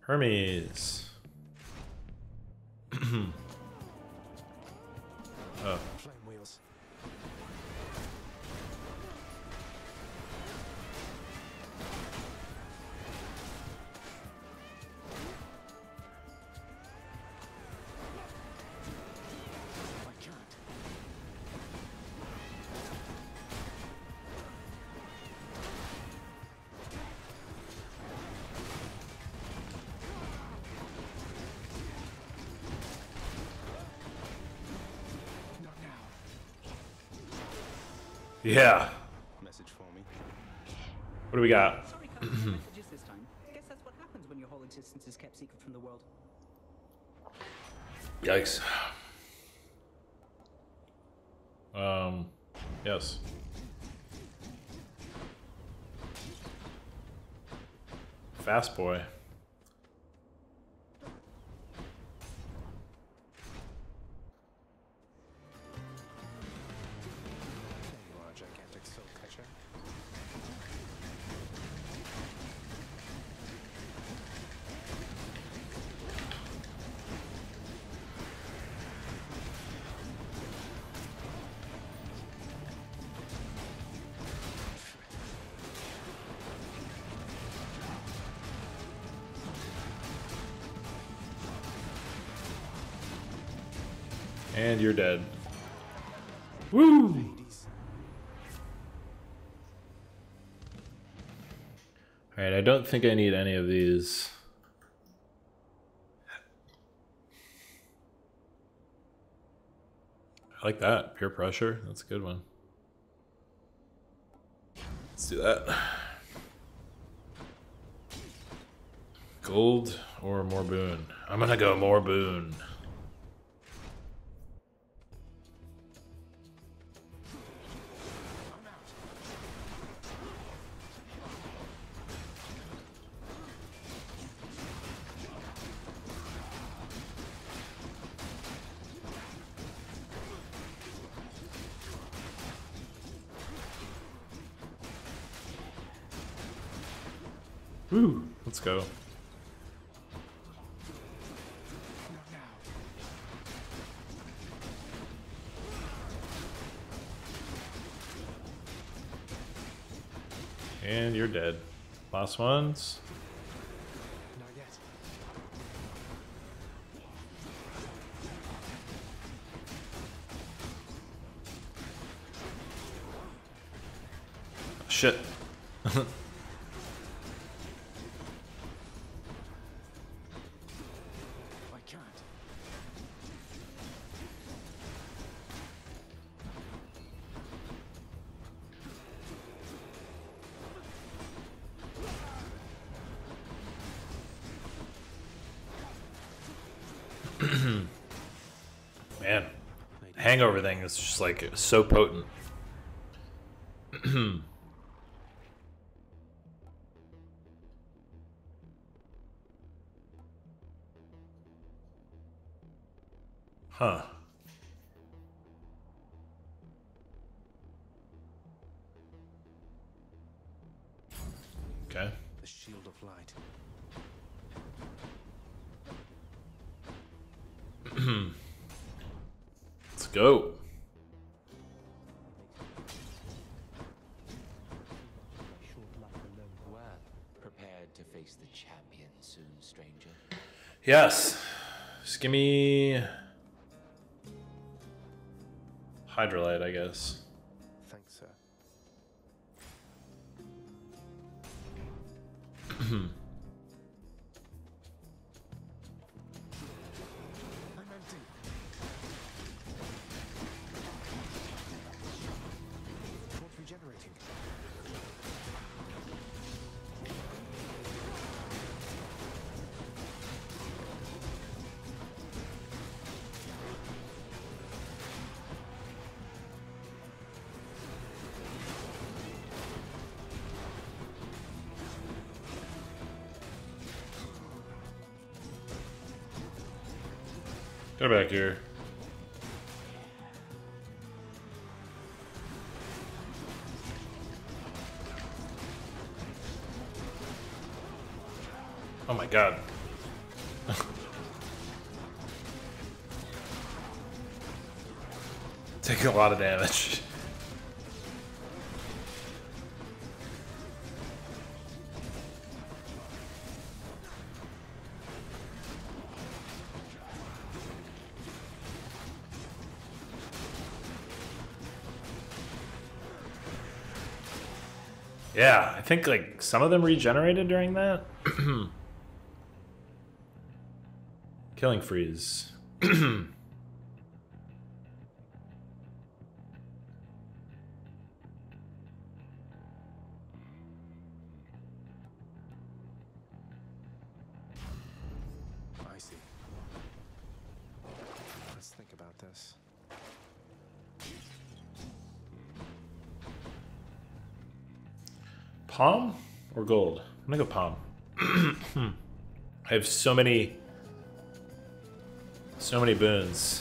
Hermes. Oh. Flame wheels. I can't. Not now. Yeah. Message for me. What do we got? Sorry, can't get messages this time. Guess that's what happens when your whole existence is kept secret from the world. Yikes. Yes. Fast boy. There you are, gigantic soul catcher. And you're dead. Woo! Alright, I don't think I need any of these. I like that. Peer pressure. That's a good one. Let's do that. Gold or more boon? I'm gonna go more boon. Woo! Let's go. And you're dead. Last ones. Not yet. Shit. I can't. Man, hangover thing is just like so potent. Huh. Okay. The shield of light. Let's go. Well, prepared to face the champion soon, stranger. Yes. Just give me Hydrolite, I guess. Thanks, sir. I'm empty. Torch regenerating. Go back here. Oh my god. Taking a lot of damage. Yeah, I think like some of them regenerated during that. Killing freeze. I see. Let's think about this. Palm or gold? I'm gonna go palm. I have so many boons.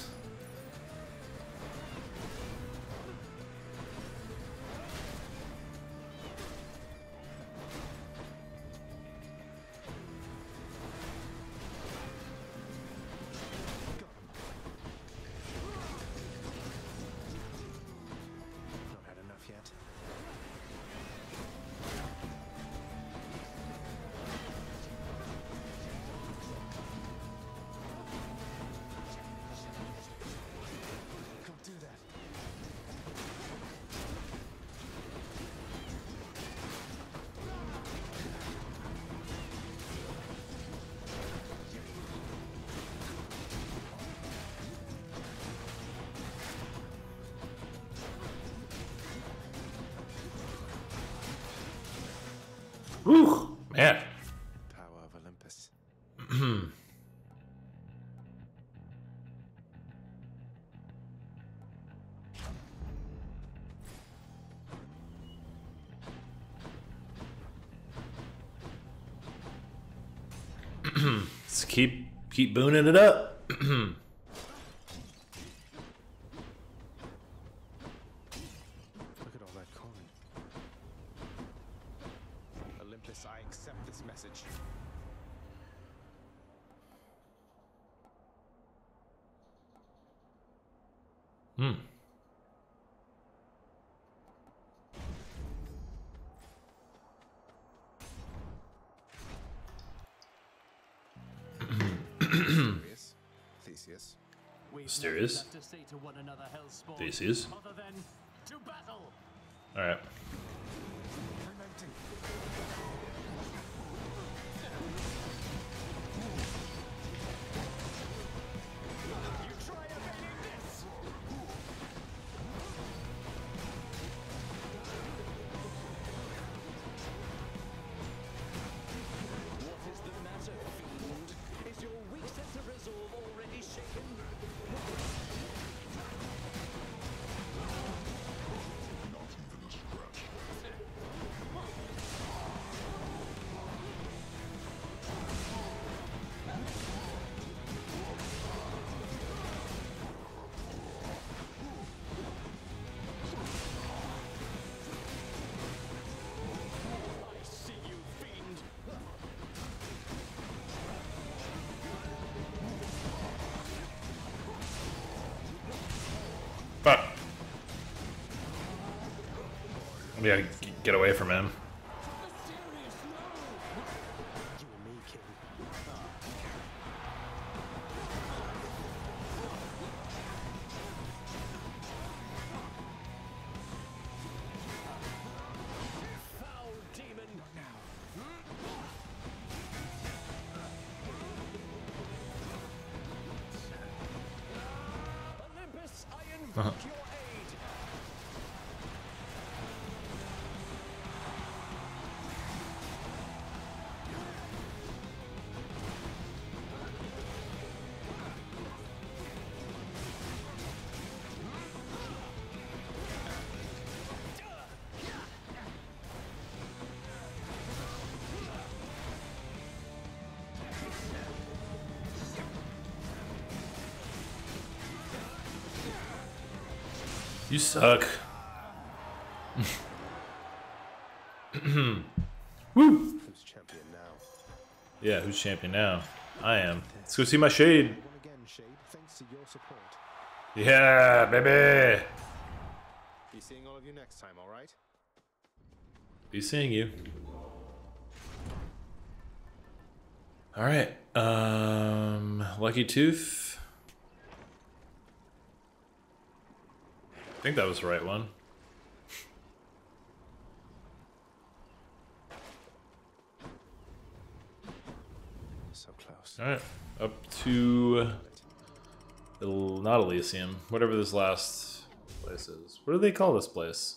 Not had enough yet. Can't do that. Whew, man. Tower of Olympus. Let's keep booning it up. Look at all that coin. Olympus, I accept this message. Hmm. Serious? Theseus. Mysterious. To say to one another, Hellspawn, Theseus. other than to battle. All right. What is the matter, fiend? Is your weak sense of resolve already shaken? Not even a scratch. I see you, fiend. Fuck. We gotta get away from him. You and me, kid. Foul demon. Not now. Olympus, I invoke your aid. You suck. Woo. Who's champion now? Yeah, who's champion now? I am. Let's go see my shade. One again, Shade, thanks to your support. Yeah, baby. Be seeing all of you next time, all right? Be seeing you. All right. Lucky Tooth. I think that was the right one. So close. All right, up to not Elysium, whatever this last place is. What do they call this place?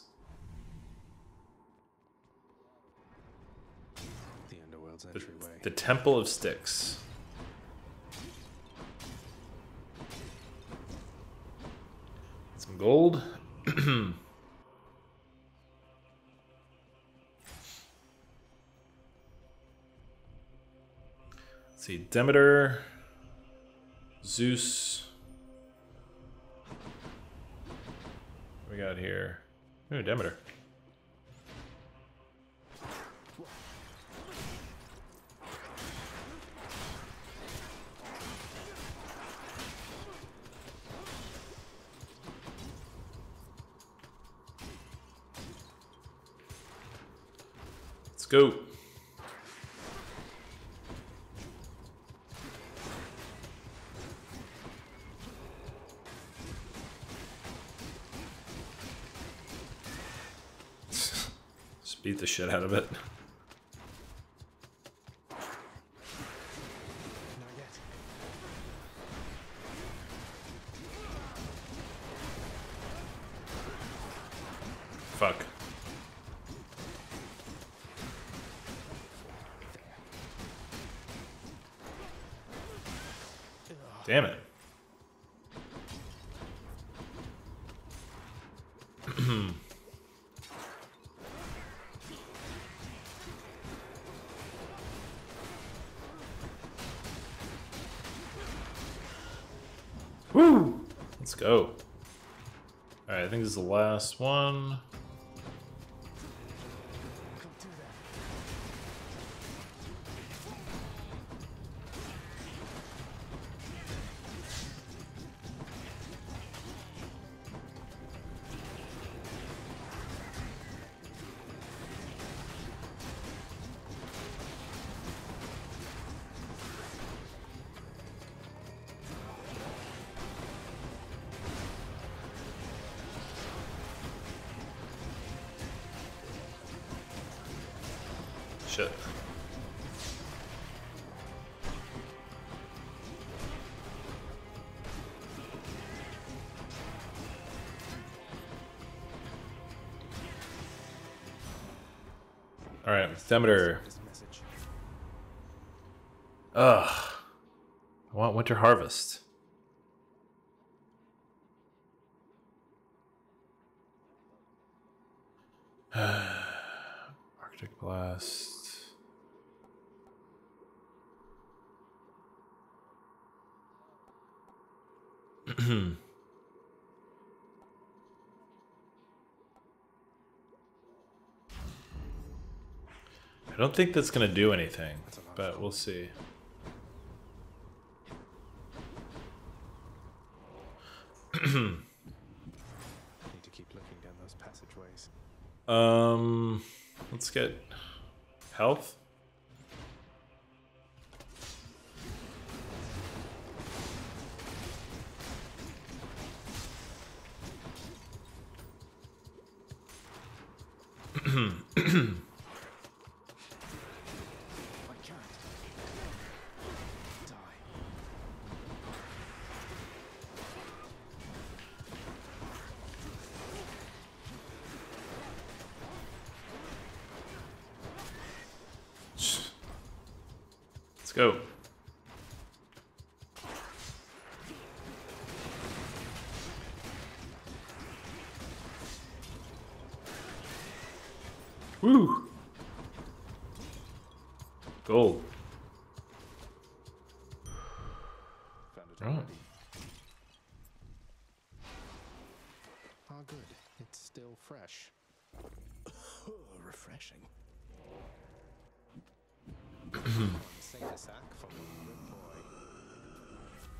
The Underworld's entryway. The Temple of Styx. Some gold. Let's see, Demeter, Zeus. What we got here? Ooh, Demeter. Let's go. Just beat the shit out of it. Not yet. Fuck. Damn it. Woo! Let's go. Alright, I think this is the last one. Shit. All right, Demeter. Ugh. I want Winter Harvest. Arctic Blast. I don't think that's gonna do anything, but we'll see. Need to keep looking down those passageways. Let's get health. Let's go. Woo! Gold. Found it Oh. already. Ah, good. It's still fresh. Refreshing. Save a sack for me, good boy.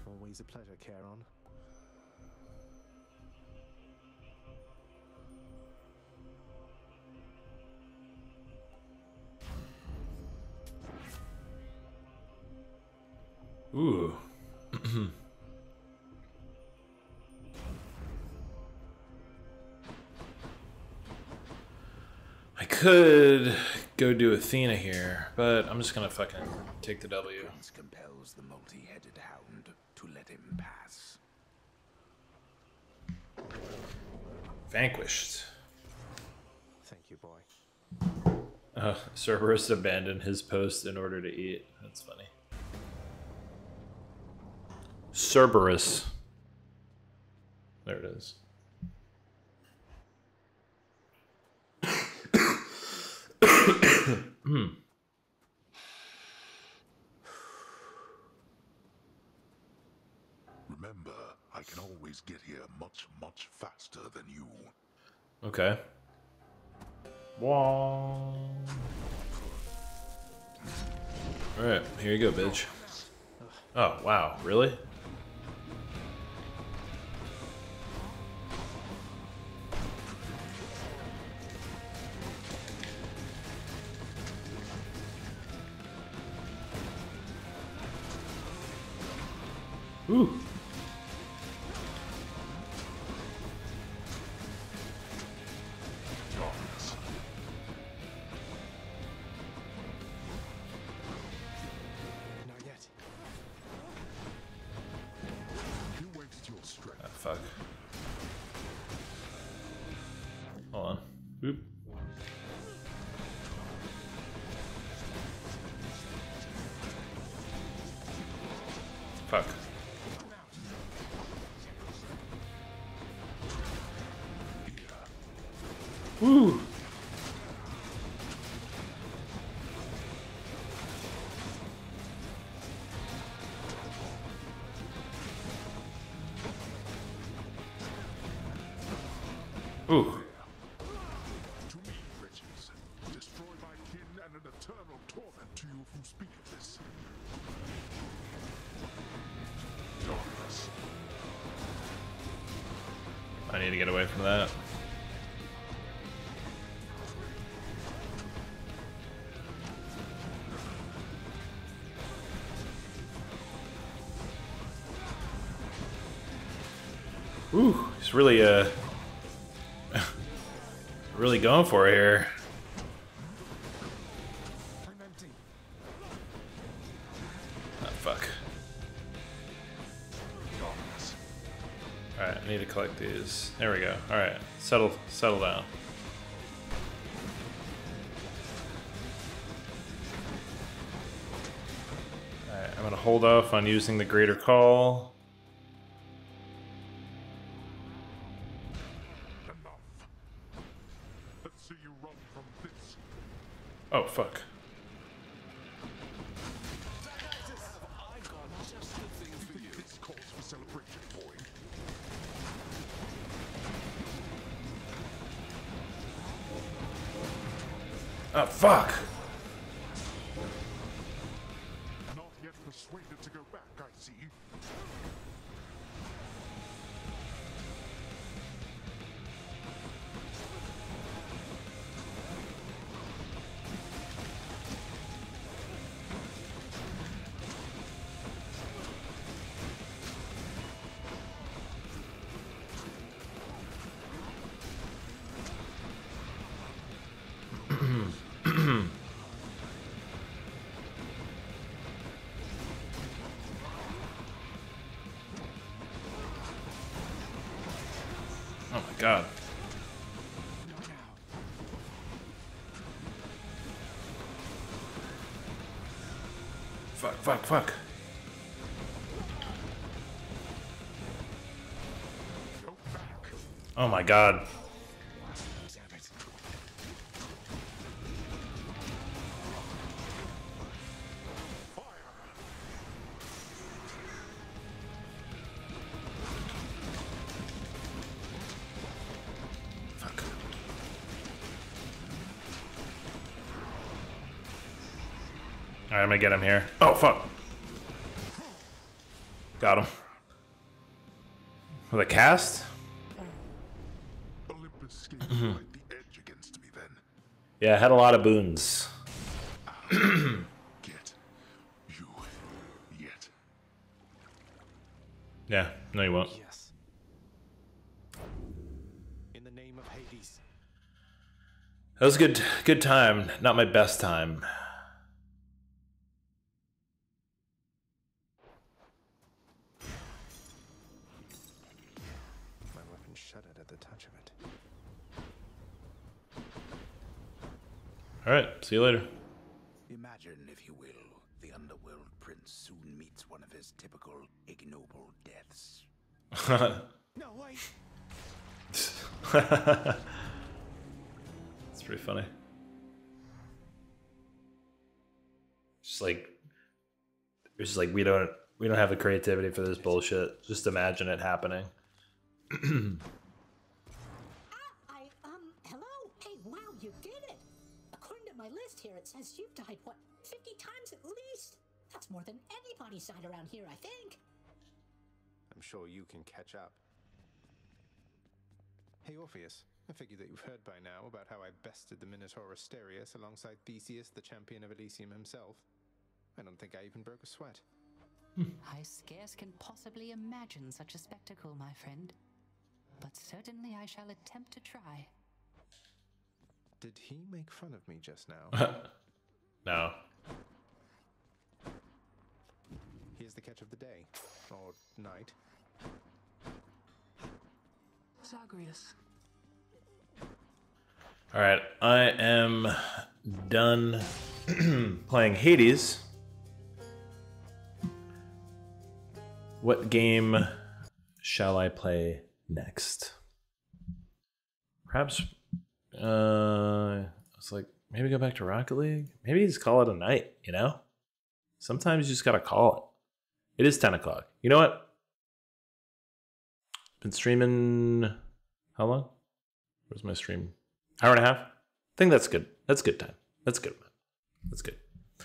Always a pleasure, Charon. Ooh. I could go do Athena here, but I'm just gonna fucking take the W. Prince compels the multi-headed hound to let him pass. Vanquished. Thank you, boy. Cerberus abandoned his post in order to eat. That's funny. Cerberus. There it is. Remember, I can always get here much, much faster than you. Okay. Wong. Alright, here you go, bitch. Oh, wow, really? Ooh. Not yet. You waste your strength. Ah, fuck. Hold on. Oop. Fuck. Woo! Ooh. To me, riches, destroy my kin and an eternal torment to you who speak of this. Darkness. I need to get away from that. Ooh, he's really really going for it here. I'm empty. Ah, fuck. Alright, I need to collect these. There we go. Alright, settle down. Alright, I'm gonna hold off on using the greater call. Let's see you run from this. Oh, fuck. This calls for celebration, boy. Oh, fuck. Not yet persuaded to go back, I see. Oh my god. Fuck, fuck, fuck. Oh my god. Fuck. Alright, I'm gonna get him here. Oh, fuck. Got him. With a cast? Olympus skated right the edge against me then. Yeah, I had a lot of boons. Get you yet. Yeah, no you won't. Yes. In the name of Hades. That was a good time. Not my best time. My weapon shuddered at the touch of it. Alright, see you later. Imagine, if you will, the underworld prince soon meets one of his typical ignoble deaths. No way. It's pretty funny. It's just like we don't have the creativity for this bullshit. Just imagine it happening. Hello? Hey, wow, you did it! According to my list here, it says you've died, what, 50 times at least? That's more than anybody's died around here, I think. I'm sure you can catch up. Hey, Orpheus. I figure that you've heard by now about how I bested the Minotaur Asterius alongside Theseus, the champion of Elysium himself. I don't think I even broke a sweat. I scarce can possibly imagine such a spectacle, my friend. But certainly I shall attempt to try. Did he make fun of me just now? No. Here's the catch of the day. Or night. Zagreus. Alright, I am done playing Hades. What game shall I play next? Perhaps, it's like, maybe go back to Rocket League? Maybe just call it a night, you know? Sometimes you just gotta call it. It is 10 o'clock. You know what? Been streaming, how long? Where's my stream? Hour and a half? I think that's good. That's good time. That's good. That's good.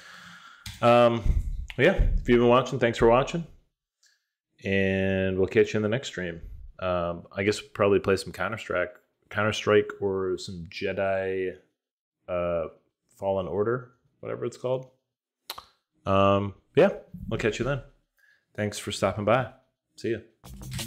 Yeah, if you've been watching, thanks for watching. And we'll catch you in the next stream. I guess we'll probably play some Counter-Strike or some Jedi Fallen Order, whatever it's called. Yeah, we'll catch you then. Thanks for stopping by. See ya.